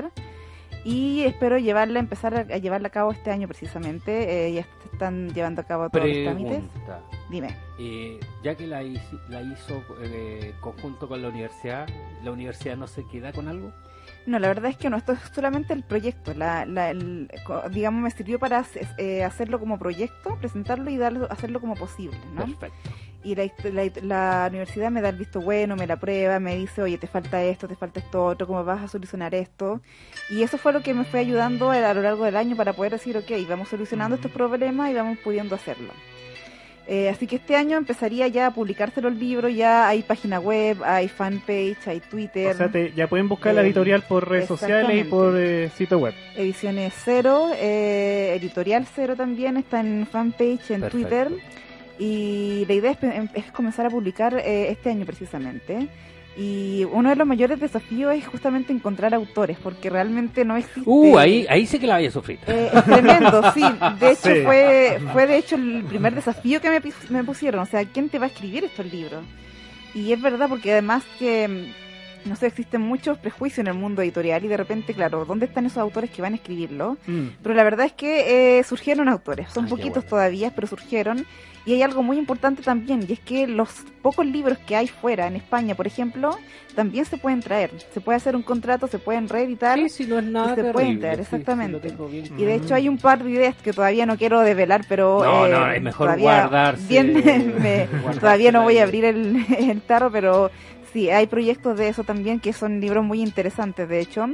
S3: y espero llevarla, empezar a, a llevarla a cabo este año precisamente. Eh, ya se están llevando a cabo todos los trámites.
S4: Pregunta.
S3: Dime.
S4: Eh, ya que la, hici- la hizo eh, conjunto con la universidad, ¿la universidad no se queda con algo?
S3: No, la verdad es que no, esto es solamente el proyecto. La, la- el- co- digamos, me sirvió para hace- eh, hacerlo como proyecto, presentarlo y darlo, hacerlo como posible, ¿no?
S4: Perfecto.
S3: Y la, la, la universidad me da el visto bueno, me la prueba, me dice, oye, te falta esto, te falta esto otro, ¿cómo vas a solucionar esto? Y eso fue lo que me fue ayudando a lo largo del año para poder decir, ok, vamos solucionando estos problemas y vamos pudiendo hacerlo. Eh, así que este año empezaría ya a publicárselo el libro, ya hay página web, hay fanpage, hay Twitter,
S2: O sea, te- ya pueden buscar la
S3: Eh,
S2: editorial por redes sociales y
S3: exactamente.
S2: por eh, sitio web.
S3: Ediciones Cero, eh, Editorial Cero también, está en fanpage, en
S4: Perfecto.
S3: Twitter. Y la idea es, pe- es comenzar a publicar eh, este año precisamente. Y uno de los mayores desafíos es justamente encontrar autores, porque realmente no existe...
S4: Uh, ahí, ahí sí que la vaya a sufrir.
S3: Eh, es tremendo, sí. De hecho,
S2: Sí.
S3: fue fue de hecho el primer desafío que me, pis- me pusieron. O sea, ¿quién te va a escribir estos libros? Y es verdad, porque además que, mm, no sé, existen muchos prejuicios en el mundo editorial y de repente, claro, ¿dónde están esos autores que van a escribirlo?
S2: Mm.
S3: Pero la verdad es que eh, surgieron autores, son
S4: Ay, qué
S3: poquitos
S4: bueno.
S3: todavía, pero surgieron. Y hay algo muy importante también, y es que los pocos libros que hay fuera, en España, por ejemplo, también se pueden traer. Se puede hacer un contrato, se pueden reeditar.
S4: Sí, sí, no es nada
S3: se
S4: terrible.
S3: pueden traer,
S4: sí, sí,
S3: exactamente.
S4: lo tengo bien
S3: Y de
S2: Mm.
S3: hecho hay un par de ideas que todavía no quiero desvelar, pero
S4: No,
S3: eh,
S4: no, es mejor
S3: todavía
S4: guardarse-
S3: bien, me-
S4: guardarse
S3: todavía no voy
S4: la
S3: a abrir el, el tarro, pero Sí, hay proyectos de eso también que son libros muy interesantes, de hecho,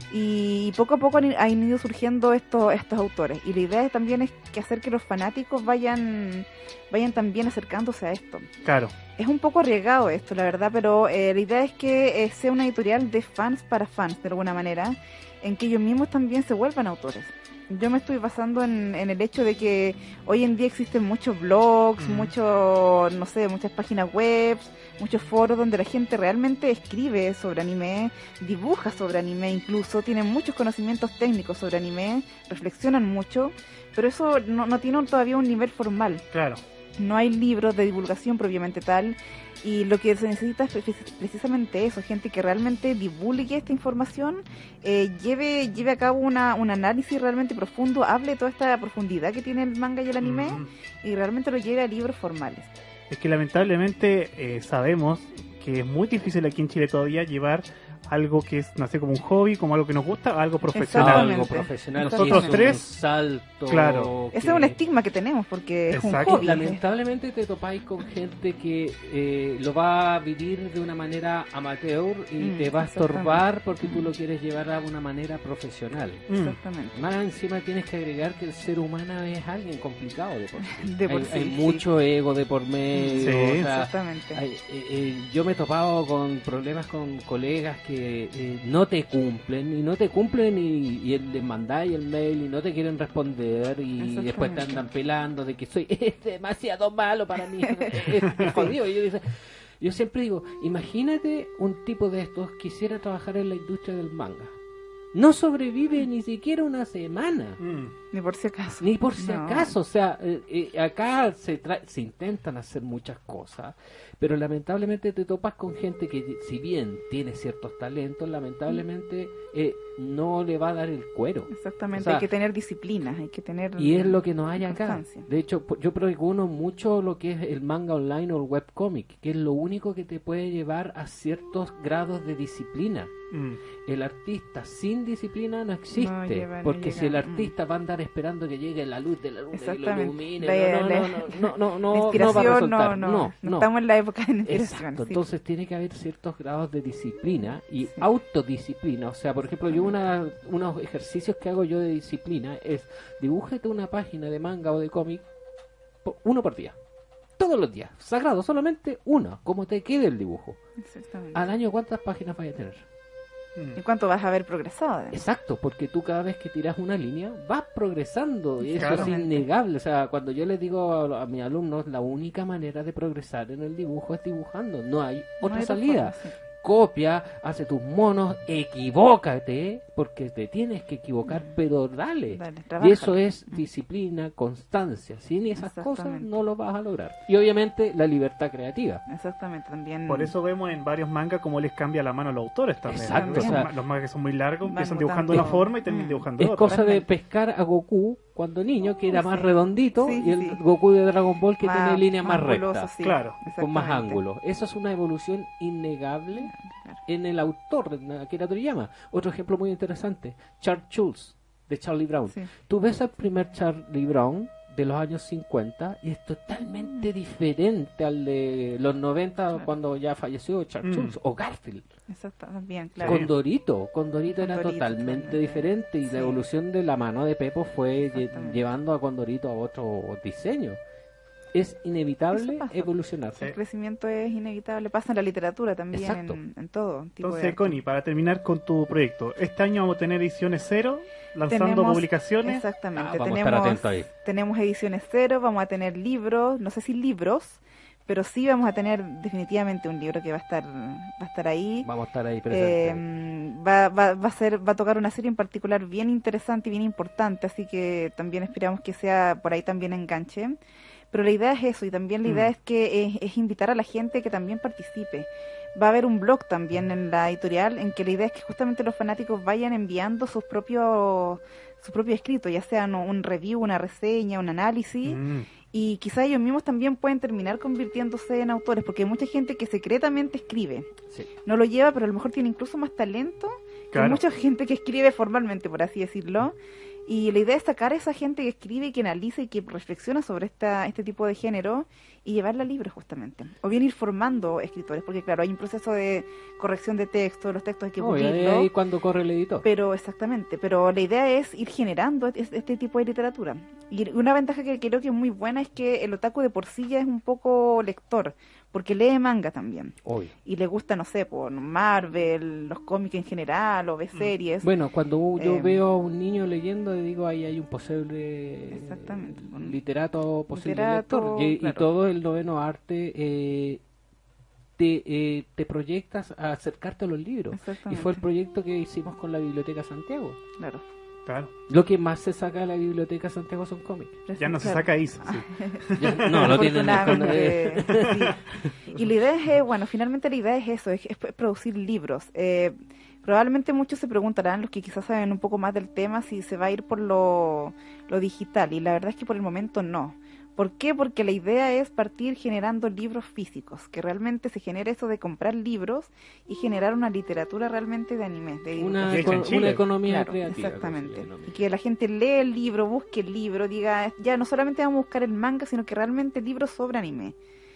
S3: y poco a poco han, han ido surgiendo estos estos autores. Y la idea también es que hacer que los fanáticos vayan vayan también acercándose a esto.
S2: Claro.
S3: Es un poco arriesgado esto, la verdad, pero eh, la idea es que eh, sea una editorial de fans para fans, de alguna manera, en que ellos mismos también se vuelvan autores. Yo me estoy basando en, en el hecho de que hoy en día existen muchos blogs,
S2: Mm.
S3: muchos, no sé, muchas páginas web, muchos foros donde la gente realmente escribe sobre anime, dibuja sobre anime incluso, tienen muchos conocimientos técnicos sobre anime, reflexionan mucho, pero eso no, no tiene todavía un nivel formal.
S2: Claro.
S3: No hay libros de divulgación propiamente tal, y lo que se necesita es pre- precisamente eso, gente que realmente divulgue esta información, eh, lleve lleve a cabo una, un análisis realmente profundo, hable de toda esta profundidad que tiene el manga y el anime,
S2: Mm.
S3: y realmente lo lleve a libros formales.
S2: Es que lamentablemente eh, sabemos que es muy difícil aquí en Chile todavía llevar algo que es, no sé, como un hobby, como algo que nos gusta, a algo profesional.
S3: Exactamente.
S4: Algo profesional.
S3: Nosotros
S4: sí, es un
S2: tres,
S4: salto.
S2: claro.
S3: Ese es un estigma que tenemos porque es un
S2: Exacto.
S3: hobby.
S4: Lamentablemente te topáis con gente que eh, lo va a vivir de una manera amateur y
S3: Mm,
S4: te va a
S3: exactamente.
S4: estorbar porque tú lo quieres llevar a una manera profesional.
S2: Mm.
S3: Exactamente.
S4: Más encima tienes que agregar que el ser humano es alguien complicado de por sí.
S3: De por
S4: hay,
S3: sí,
S4: hay
S3: sí.
S4: mucho ego de por medio.
S2: Sí.
S4: o sea,
S3: Exactamente.
S4: hay- eh, eh, yo me he topado con problemas con colegas que eh, no te cumplen y no te cumplen y, y les mandáis el mail y no te quieren responder y después te andan pelando de que soy es demasiado malo para mí, es, es jodido. Y yo, dice, yo siempre digo, imagínate un tipo de estos quisiera trabajar en la industria del manga. No sobrevive ni siquiera una semana.
S2: Mm.
S3: Ni por si acaso.
S4: Ni por si
S3: No.
S4: acaso, o sea, eh, eh, acá se, tra- se intentan hacer muchas cosas, pero lamentablemente te topas con gente que si bien tiene ciertos talentos, lamentablemente eh, no le va a dar el cuero.
S3: Exactamente,
S4: O sea,
S3: hay que tener disciplina, hay que tener...
S4: Y es lo que no hay acá.
S3: constancia.
S4: De hecho, po- yo pregono mucho lo que es el manga online o el webcomic, que es lo único que te puede llevar a ciertos grados de disciplina.
S2: Mm.
S4: El artista sin disciplina no existe,
S3: No lleva, no
S4: porque
S3: llega,
S4: si el
S3: mm.
S4: artista va a andar esperando que llegue la luz de la luna y lo
S3: Exactamente.
S4: ilumine,
S3: La-
S4: no,
S3: la-
S4: no, no, no, no, no, no,
S3: La
S4: no va a
S3: inspiración,
S4: resultar.
S3: no, no,
S4: no,
S3: no
S4: no.
S3: estamos en la época de la inspiración.
S4: Exacto,
S3: sí.
S4: entonces tiene que haber ciertos grados de disciplina y
S3: Sí.
S4: autodisciplina. O sea, por ejemplo, yo una, unos ejercicios que hago yo de disciplina es dibújate una página de manga o de cómic, po- uno por día. Todos los días, sagrado, solamente uno, como te quede el dibujo.
S3: Exactamente.
S4: Al año, ¿cuántas páginas vas a tener?
S2: Mm.
S3: ¿Y cuánto vas a haber progresado? además?
S4: Exacto, porque tú cada vez que tiras una línea vas progresando y eso es
S3: Claramente.
S4: innegable. O sea, cuando yo les digo a, a mis alumnos, la única manera de progresar en el dibujo es dibujando, no hay
S3: No
S4: otra
S3: hay otra
S4: salida.
S3: forma, sí.
S4: Copia, hace tus monos, equivócate, porque te tienes que equivocar, pero dale.
S3: Dale,
S4: Y
S3: trabaja.
S4: eso es disciplina, constancia. Sin esas cosas
S3: Exactamente.
S4: no lo vas a lograr. Y obviamente la libertad creativa.
S3: Exactamente, también.
S2: Por eso vemos en varios mangas cómo les cambia la mano a los autores también.
S4: Exacto,
S2: Los,
S3: o sea,
S2: ma- los mangas que son muy largos
S3: van
S2: empiezan dibujando de
S3: mutando.
S2: una forma y terminan
S3: Mm.
S2: dibujando de
S4: Es
S2: otra.
S4: cosa de
S3: Realmente.
S4: pescar a Goku cuando niño, que era
S3: Sí.
S4: más redondito,
S3: Sí,
S4: y el
S3: sí.
S4: Goku de Dragon Ball que
S3: Más-
S4: tiene líneas más,
S3: anguloso,
S4: rectas,
S3: sí,
S2: Claro,
S4: con más
S3: exactamente.
S4: ángulos. Eso es una evolución innegable
S3: Claro.
S4: en el autor, en Akira Toriyama. Otro ejemplo muy interesante, Charles Schulz, de Charlie Brown.
S3: Sí.
S4: Tú ves al primer Charlie Brown de los años cincuenta y es totalmente diferente al de los noventa,
S3: Claro.
S4: cuando ya falleció Charles
S2: Mm.
S4: Schulz, o Garfield.
S3: Exacto, también, claro.
S4: Condorito, Condorito era
S3: Condorito,
S4: totalmente
S3: totalmente.
S4: diferente y
S3: Sí.
S4: la evolución de la mano de Pepo fue lle-
S3: Exactamente.
S4: llevando a Condorito a otro diseño. Es inevitable
S3: Eso pasa.
S4: evolucionar.
S2: Sí.
S3: El crecimiento es inevitable, pasa en la literatura también,
S4: Exacto.
S3: en, en todo tipo de
S2: Entonces,
S3: arte.
S2: Connie, para terminar con tu proyecto, este año vamos a tener ediciones cero, lanzando
S3: Tenemos-
S2: publicaciones.
S3: Exactamente,
S4: Ah, vamos a estar
S3: tenemos,
S4: atentos ahí.
S3: tenemos ediciones cero, vamos a tener libros, no sé si libros, pero sí vamos a tener definitivamente un libro que va a estar, va a estar ahí.
S4: Vamos a estar ahí
S3: Eh,
S4: presentes.
S3: va, va, va a ser, va a tocar una serie en particular bien interesante y bien importante, así que también esperamos que sea por ahí también enganche. Pero la idea es eso, y también la idea
S2: Mm.
S3: es que es, es invitar a la gente que también participe. Va a haber un blog también en la editorial en que la idea es que justamente los fanáticos vayan enviando sus propios su propio escrito, ya sea un, un review, una reseña, un análisis,
S2: Mm.
S3: y quizá ellos mismos también pueden terminar convirtiéndose en autores, porque hay mucha gente que secretamente escribe.
S4: Sí.
S3: No lo lleva, pero a lo mejor tiene incluso más talento que
S2: Claro.
S3: mucha gente que escribe formalmente, por así decirlo. Y la idea es sacar a esa gente que escribe y que analiza y que reflexiona sobre esta, este tipo de género y llevarla a libros justamente. O bien ir formando escritores, porque claro, hay un proceso de corrección de texto, los textos hay que
S4: Oh, y ahí,
S3: pulirlos.
S4: ahí cuando corre el editor.
S3: Pero exactamente, pero la idea es ir generando este, este tipo de literatura. Y una ventaja que creo que es muy buena es que el otaku de por sí ya es un poco lector, porque lee manga también.
S4: Obvio.
S3: Y le gusta, no sé, por Marvel, los cómics en general, o ve series.
S4: Bueno, cuando yo
S3: Eh,
S4: veo a un niño leyendo, digo, ahí hay un posible
S3: Exactamente.
S4: eh, literato, posible
S3: Literato,
S4: lector. Y, y
S3: claro.
S4: todo el noveno arte eh, te, eh, te proyectas a acercarte a los libros. Y
S3: Exactamente.
S4: fue el proyecto que hicimos con la Biblioteca Santiago.
S3: Claro.
S2: Claro.
S4: Lo que más se saca de la Biblioteca Santiago son cómics.
S2: Ya no se
S3: Claro.
S2: saca ISA. Sí.
S4: Ya- no, lo tienen
S3: Afortunadamente, sí. Y la idea es, eh, bueno, finalmente la idea es eso, es, es producir libros. Eh, probablemente muchos se preguntarán, los que quizás saben un poco más del tema, si se va a ir por lo, lo digital. Y la verdad es que por el momento no. ¿Por qué? Porque la idea es partir generando libros físicos, que realmente se genere eso de comprar libros y generar una literatura realmente de anime, de
S4: Una,
S2: De hecho, en
S4: eco-
S2: Chile.
S4: una economía
S3: Claro,
S4: creativa.
S3: exactamente.
S4: como se llama.
S3: Y que la gente lee el libro, busque el libro, diga, ya no solamente vamos a buscar el manga, sino que realmente libros sobre anime.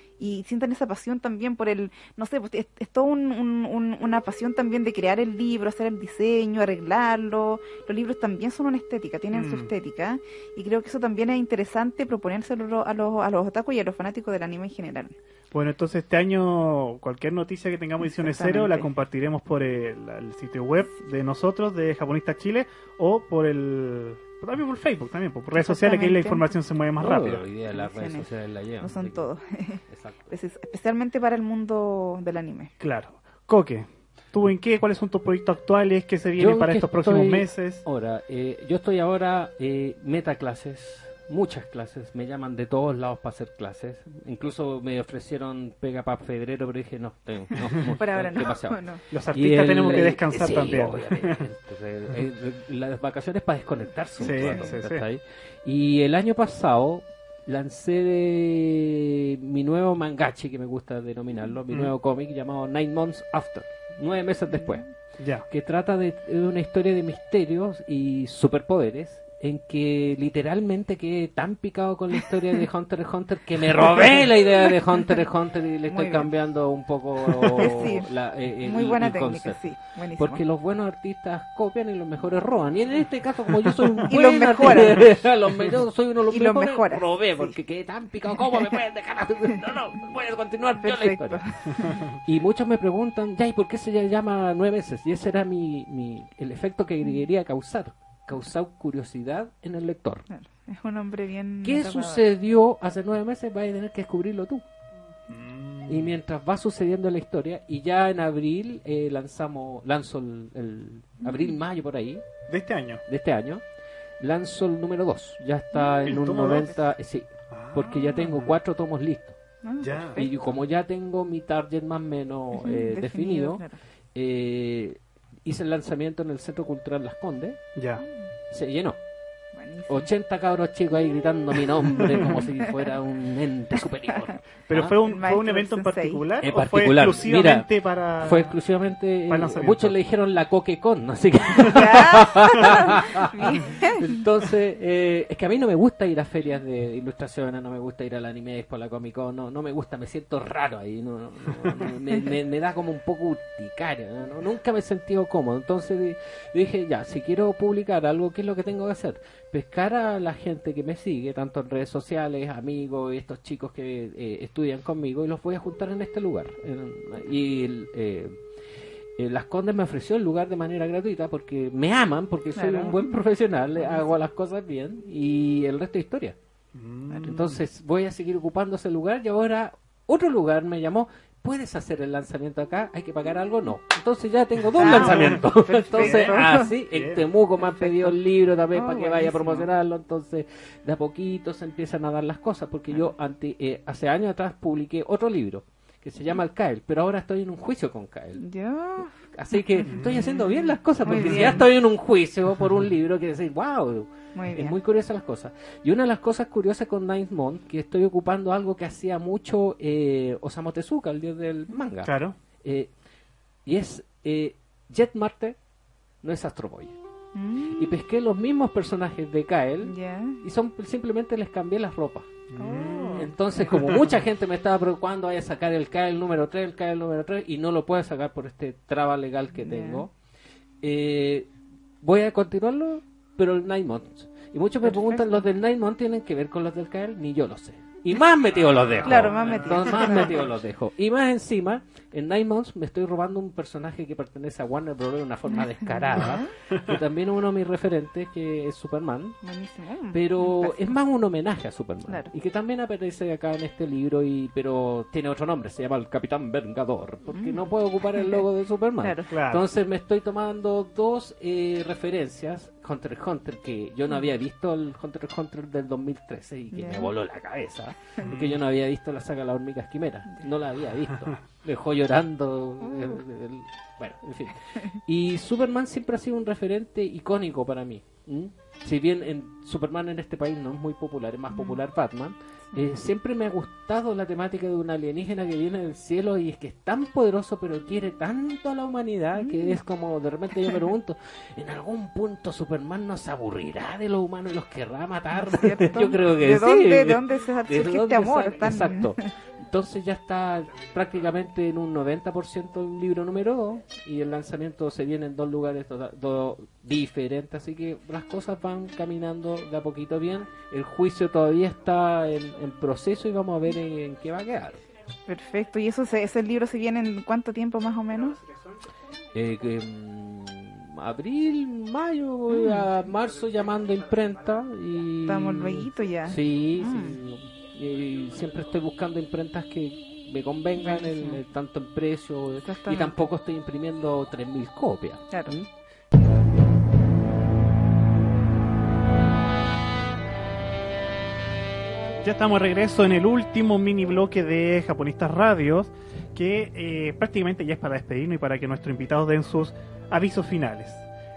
S3: Y sientan esa pasión también por el, no sé, pues es, es todo un, un- un- una pasión también de crear el libro, hacer el diseño, arreglarlo. Los libros también son una estética, tienen su
S2: Mm.
S3: estética. Y creo que eso también es interesante proponérselo a los, a los otaku y a los fanáticos del anime en general.
S2: Bueno, entonces este año cualquier noticia que tengamos ediciones cero la
S3: Exactamente.
S2: compartiremos por el, el sitio web de nosotros, de Japonistas Chile, o por el... también por Facebook, también por redes sociales, que ahí la
S3: Exactamente.
S2: información se mueve más
S4: Oh,
S2: rápido.
S4: hoy día las redes
S3: Opciones.
S4: sociales la llevan.
S3: No son
S4: así que-
S3: todos.
S4: Exacto.
S3: Es- especialmente para el mundo del anime.
S2: Claro. Coque, ¿tú en qué? ¿Cuáles son tus proyectos actuales? ¿Qué se viene
S4: Yo
S2: para
S4: que
S2: estos próximos
S4: estoy
S2: meses?
S4: Ahora, eh, yo estoy ahora eh, meta clases, muchas clases, me llaman de todos lados para hacer clases. Incluso me ofrecieron pega para febrero, pero dije no, tengo, no, no,
S3: Por ahora no.
S4: demasiado.
S3: no.
S2: Los
S4: Y
S2: artistas
S4: el-
S2: tenemos que
S4: el-
S2: descansar
S4: sí,
S2: también.
S4: obviamente. Entonces, eh, las vacaciones para desconectarse un
S2: Sí,
S4: rato,
S2: sí, sí.
S4: ¿cachai? Y el año pasado lancé de mi nuevo mangachi, que me gusta denominarlo, mi
S2: Mm.
S4: nuevo cómic llamado Nine Months After, nueve meses después,
S2: Ya.
S4: que trata de, de una historia de misterios y superpoderes, en que literalmente quedé tan picado con la historia de Hunter x Hunter que me robé la idea de Hunter x Hunter y le
S3: Muy
S4: estoy
S3: bien.
S4: cambiando un poco
S3: Sí,
S4: la, eh, el-
S3: Muy buena
S4: el
S3: técnica,
S4: concepto.
S3: sí. Buenísimo.
S4: Porque los buenos artistas copian y los mejores roban. Y en este caso, como yo soy un
S3: Y
S4: buen
S3: los mejoran.
S4: artista, los me- yo soy uno de los
S3: Y los
S4: mejores,
S3: mejoras,
S4: robé
S3: sí.
S4: porque quedé tan picado. ¿Cómo me pueden dejar? No, no, voy a continuar yo la
S3: Perfecto.
S4: historia. Y muchos me preguntan, ya, ¿y por qué se llama nueve veces? Y ese era mi, mi el efecto que quería causar. Causar curiosidad en el lector.
S3: Claro, es un hombre bien...
S4: ¿Qué
S3: atrapado.
S4: sucedió hace nueve meses? Vas a tener que descubrirlo tú.
S2: Mm.
S4: Y mientras va sucediendo la historia, y ya en abril eh, lanzamos, lanzo el, el abril, mayo por ahí,
S2: De este año.
S4: de este año, lanzo el número dos. Ya está
S2: ¿El
S4: en un
S2: tomo
S4: noventa, eh, sí, porque ya tengo
S2: Ah.
S4: cuatro tomos listos.
S3: Ah,
S2: Ya.
S3: perfecto.
S4: Y como ya tengo mi target más o menos
S3: Ujú,
S4: eh, definido,
S3: claro.
S4: eh, hice el lanzamiento en el Centro Cultural Las Condes,
S2: Ya.
S4: se llenó.
S3: Buenísimo.
S4: ochenta cabros chicos ahí gritando mi nombre como si fuera un ente superior.
S2: ¿Pero
S4: Ah,
S2: fue, un,
S3: El
S2: fue un
S3: maestro
S2: evento en
S3: Sensei.
S2: particular?
S4: En
S2: ¿O fue
S4: particular.
S2: exclusivamente para...?
S4: Fue exclusivamente,
S2: Para el
S4: eh,
S2: lanzamiento.
S4: muchos le dijeron la CoqueCon, así que
S3: Ya. Bien.
S4: entonces, eh, es que a mí no me gusta ir a ferias de ilustraciones, no me gusta ir al anime expo, a la Comic Con, no, no me gusta, me siento raro ahí, no, no, no, me, me- me da como un poco urticaria, no, no, nunca me he sentido cómodo, entonces di- dije, ya, si quiero publicar algo, ¿qué es lo que tengo que hacer? Pescar a la gente que me sigue, tanto en redes sociales, amigos y estos chicos que eh, estudian conmigo, y los voy a juntar en este lugar. En- y el, eh, eh, Las Condes me ofreció el lugar de manera gratuita porque me aman, porque soy
S3: Claro.
S4: un buen profesional, eh, hago las cosas bien y el resto es historia.
S2: Mm.
S4: Entonces voy a seguir ocupando ese lugar y ahora otro lugar me llamó. ¿Puedes hacer el lanzamiento acá? ¿Hay que pagar algo? No. Entonces ya tengo dos
S3: Ah,
S4: lanzamientos.
S3: perfecto.
S4: Entonces, así,
S2: Bien.
S4: en Temuco me han pedido el libro también
S3: Oh,
S4: para que vaya a
S3: buenísimo.
S4: promocionarlo. Entonces, de a poquito se empiezan a dar las cosas. Porque yo ante, eh, hace años atrás publiqué otro libro que se llama El Kael, pero ahora estoy en un juicio con Kael.
S3: Yo...
S4: Así que estoy haciendo bien las cosas,
S3: Muy
S4: porque si
S3: bien.
S4: ya estoy en un juicio por un libro, quiere decir, wow,
S3: Muy
S4: es
S3: bien.
S4: muy curiosa las cosas. Y una de las cosas curiosas con Ninth Month, que estoy ocupando algo que hacía mucho eh, Osamu Tezuka, el dios del manga.
S2: Claro.
S4: Eh, y es, eh, Jet Marte no es Astro Boy.
S3: Mm.
S4: Y pesqué los mismos personajes de Kael
S3: Ya.
S4: y son simplemente les cambié las ropas.
S3: Oh.
S4: Entonces, como mucha gente me estaba preocupando, vaya a sacar el Kael número tres, el Kael número tres, y no lo puedo sacar por este traba legal que tengo, eh, voy a continuarlo, pero el Nine Months. Y muchos me
S3: Perfecto.
S4: preguntan, ¿los del Nine Months tienen que ver con los del Kael? Ni yo lo sé. Y más metido los dejo.
S3: Claro, más metido.
S4: Entonces, más metido los dejo. Y más encima, en Nine Months me estoy robando un personaje que pertenece a Warner Bros. De una forma descarada, que también es uno de mis referentes, que es Superman.
S3: Buenísimo.
S4: Pero
S3: Fantástico.
S4: es más un homenaje a Superman.
S3: Claro.
S4: Y que también aparece acá en este libro, y pero tiene otro nombre, se llama el Capitán Vengador, porque
S3: Mm.
S4: no puedo ocupar el logo de Superman.
S3: Claro.
S2: Claro.
S4: Entonces me estoy tomando dos eh, referencias. Hunter x Hunter, que yo no había visto el Hunter x Hunter del dos mil trece y que
S3: Ya.
S4: me voló la cabeza, porque yo no había visto la saga Las Hormigas Quimera, no la había visto, me dejó llorando, el- el- bueno, en fin. Y Superman siempre ha sido un referente icónico para mí. ¿m? Si bien en Superman en este país no es muy popular, es más popular Batman, eh, siempre me ha gustado la temática de un alienígena que viene del cielo y es que es tan poderoso pero quiere tanto a la humanidad que es como, de repente yo me pregunto, ¿en algún punto Superman nos aburrirá de los humanos y los querrá matar?
S3: ¿Cierto?
S4: Yo creo que
S3: ¿De
S4: sí.
S3: dónde, ¿De dónde se
S4: ¿De
S3: surge
S4: dónde
S3: este amor?
S4: sale?
S3: tan-
S4: Exacto. Entonces ya está prácticamente en un noventa por ciento el libro número dos y el lanzamiento se viene en dos lugares tota- do- diferentes, así que las cosas van caminando de a poquito bien. El juicio todavía está en, en proceso y vamos a ver en, en qué va a quedar.
S3: Perfecto. ¿Y eso se, ese libro se viene en cuánto tiempo más o menos?
S4: Eh, que, mm, abril, mayo, voy a marzo llamando a imprenta y...
S3: Estamos luego ya.
S4: Sí,
S3: Mm.
S4: sí. Y siempre estoy buscando imprentas que me convengan, en,
S3: Buenísimo.
S4: eh, tanto en precio, y
S3: Exactamente.
S4: tampoco estoy imprimiendo tres mil copias.
S3: Claro.
S4: ¿Mm?
S2: Ya estamos de regreso en el último mini bloque de Japonistas Radios, que eh, prácticamente ya es para despedirnos y para que nuestros invitados den sus avisos finales.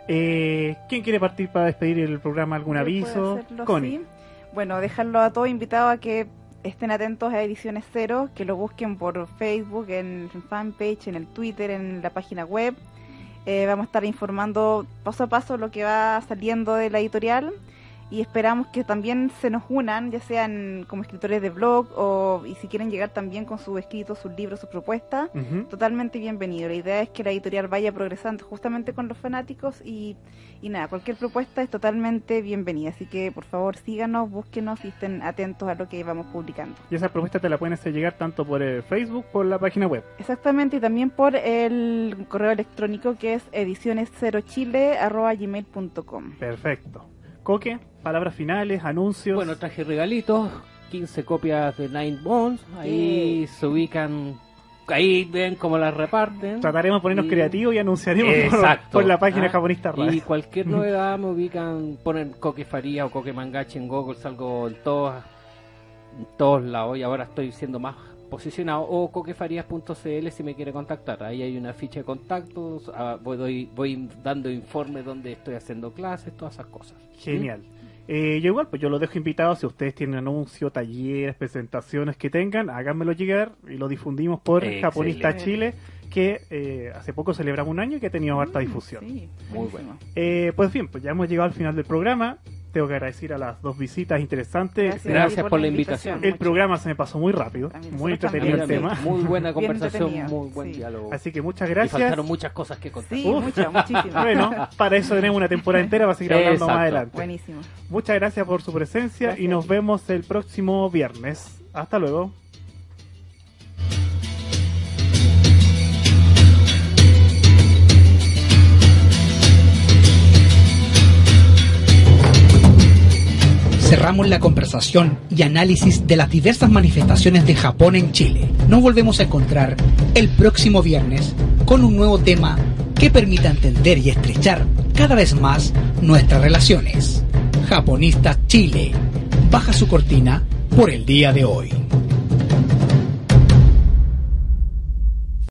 S2: Eh, ¿Quién quiere partir para despedir el programa? ¿Algún
S3: Yo
S2: aviso?
S3: puedo hacerlo,
S2: Connie.
S3: sí. Bueno, dejarlo a todos invitados a que estén atentos a Ediciones Cero, que lo busquen por Facebook, en fanpage, en el Twitter, en la página web. Eh, vamos a estar informando paso a paso lo que va saliendo de la editorial y esperamos que también se nos unan, ya sean como escritores de blog o y si quieren llegar también con sus escritos, sus libros, sus propuestas.
S2: Ujú.
S3: Totalmente bienvenido. La idea es que la editorial vaya progresando justamente con los fanáticos y, y nada, cualquier propuesta es totalmente bienvenida. Así que por favor síganos, búsquenos y estén atentos a lo que vamos publicando.
S2: Y esa propuesta te la pueden hacer llegar tanto por el Facebook como por la página web.
S3: Exactamente, y también por el correo electrónico que es ediciones cero chile arroba gmail punto com.
S2: Perfecto. Coque, palabras finales, anuncios.
S4: Bueno, traje regalitos, quince copias de Nine Months, ahí se ubican, ahí ven cómo las reparten.
S2: trataremos de ponernos
S4: Y-
S2: creativos y anunciaremos por,
S4: Exacto.
S2: por la página
S4: Ah,
S2: Japonista Radio.
S4: Y cualquier novedad me ubican, ponen Coque Faría o Coque Mangachi en Google, salgo en todos, en todos lados y ahora estoy siendo más posicionado, o coquefarías punto c l si me quiere contactar. Ahí hay una ficha de contactos, ah, voy, doy- voy dando informes donde estoy haciendo clases, todas esas cosas.
S2: Genial. Eh, yo igual, pues yo los dejo invitados. Si ustedes tienen anuncios, talleres, presentaciones que tengan, háganmelo llegar y lo difundimos por
S4: Excelente.
S2: Japonista Chile, que eh, hace poco celebramos un año y que ha tenido harta difusión.
S3: Sí,
S4: Muy
S3: buenísimo.
S2: Eh, pues bien, pues ya hemos llegado al final del programa. Tengo que agradecer a las dos visitas interesantes.
S3: Gracias,
S4: Gracias
S3: David,
S4: por la invitación.
S2: El
S3: Mucho.
S2: programa se me pasó muy rápido,
S3: También,
S2: muy
S3: nosotros
S2: entretenido el
S3: también.
S2: tema.
S4: Muy buena
S3: Bien
S4: conversación,
S3: entretenido,
S4: muy buen
S3: sí.
S4: diálogo.
S2: Así que muchas
S4: Y
S2: gracias.
S4: faltaron muchas cosas que contar.
S3: Sí,
S2: Uf.
S3: muchas, muchísimas.
S2: Bueno, para eso tenemos una temporada entera para seguir hablando
S4: Exacto.
S2: más adelante.
S3: Buenísimo.
S2: Muchas gracias por su presencia
S3: Gracias
S2: y
S3: a
S2: nos
S3: ti.
S2: vemos el próximo viernes. Hasta luego.
S1: Cerramos la conversación y análisis de las diversas manifestaciones de Japón en Chile. Nos volvemos a encontrar el próximo viernes con un nuevo tema que permita entender y estrechar cada vez más nuestras relaciones. Japonistas Chile baja su cortina por el día de hoy.